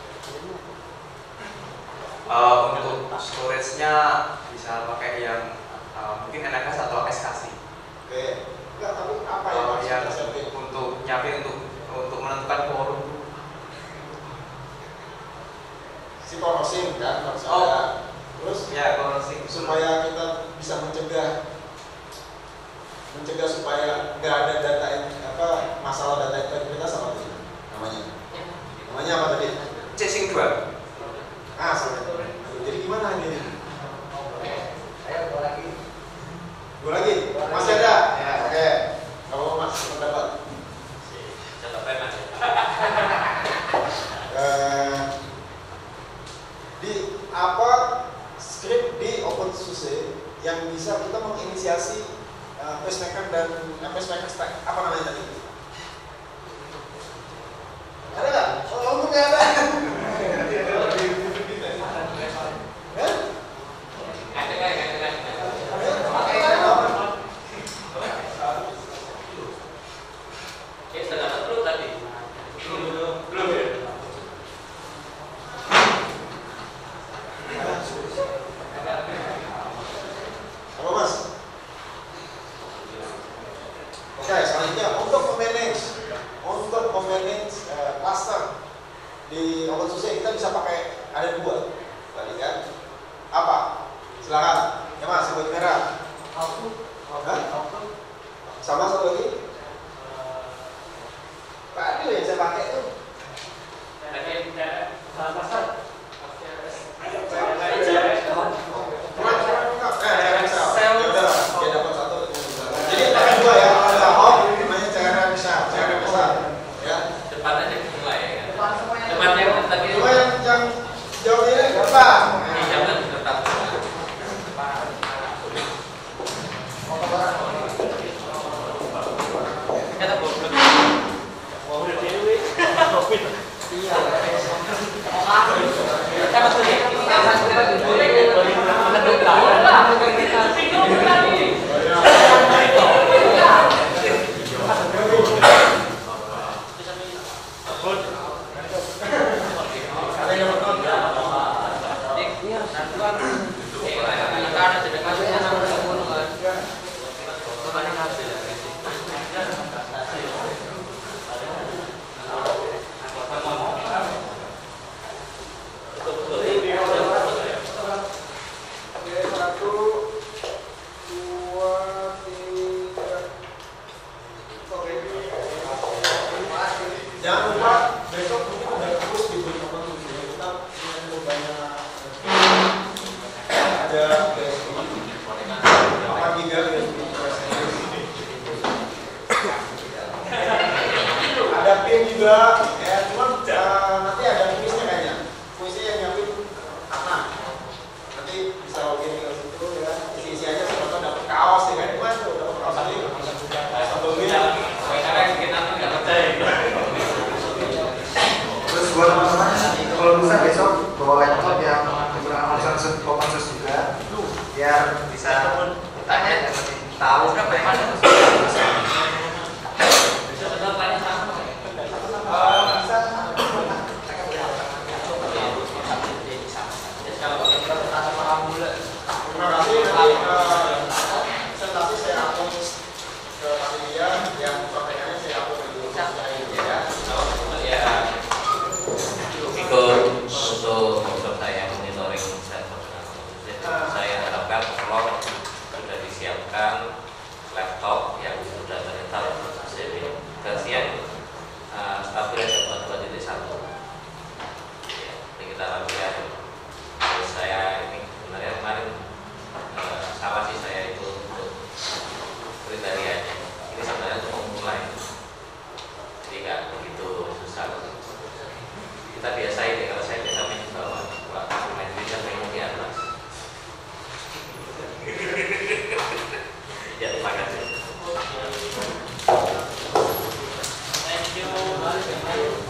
Uh, untuk storage-nya bisa pakai yang uh, mungkin N F S atau S K S I. Oke. Enggak, tapi apa yang Uh, harus yang kita siapin? untuk nyiapin untuk untuk menentukan forum. Si korosin kan harus Oh. ada. Terus Ya, kalau sih supaya kita bisa mencegah mencegah supaya nggak ada data in- apa masalah data integritas apa tadi namanya namanya apa tadi? chasing dua. Ah, sorry. Jadi gimana ini? Ayo dua lagi. Dua lagi? Masih ada? Ya, oke. Kalau mas pendapat catatan mas. eh, di apa script di OpenSUSE yang bisa kita menginisiasi uh, pacemaker dan uh, pacemaker stack apa namanya tadi? Ada nggak? Oh, untuk nggak ada. Hah? Ada nggak? Ada nggak? Pakai apa? Ya sudah dapat belum tadi? Belum belum belum ya. Apa mas? Oke, selanjutnya untuk memanage untuk memanage uh, cluster di OpenSUSE kita bisa pakai ada dua tadi kan? Apa? Silakan. Ya mas, sebut merah. Hah? Sama satu lagi? Pak Adil yang saya pakai itu. Ada yang tidak Salah pasar. Jadi pakai dua ya, kalau ada home namanya cairan besar, cairan besar, ya. depan aja kedua ya. Cuma yang yang jauh ini apa? Jangan tetap. Kata goblok. Udah dewe. Iya. Apa tuh ini? Jangan lupa besok mungkin udah terus diberi apa tuh kita punya banyak ada apa tiga ada pin juga ya cuman uh, nanti ada kuisnya kayaknya kuisnya yang nyiapin apa nanti bisa login ke situ ya isi-isi aja semoga dapat kaos ya kan gimana tuh dapat kaos aja satu mil Terus buat teman-teman kalau bisa besok bawa laptop yang beberapa open source open source juga biar bisa tanya dan lebih tahu apa yang ada. Terima kasih nanti presentasi saya upload ke panitia yang pertanyaannya saya upload dulu ya. Ikut untuk untuk saya monitoring server saya harapkan kalau sudah disiapkan laptop yang sudah terinstall versi uh, stabil dua titik satu ya, ini kita lakukan. Terus saya ini sebenarnya kemarin uh, salah sih saya itu untuk kriterianya ini sebenarnya untuk memulai jadi nggak begitu susah. Kita biasain ya, kalau saya biasa main di bawah, kalau main di bawah main di atas. Ya, terima kasih. Thank you.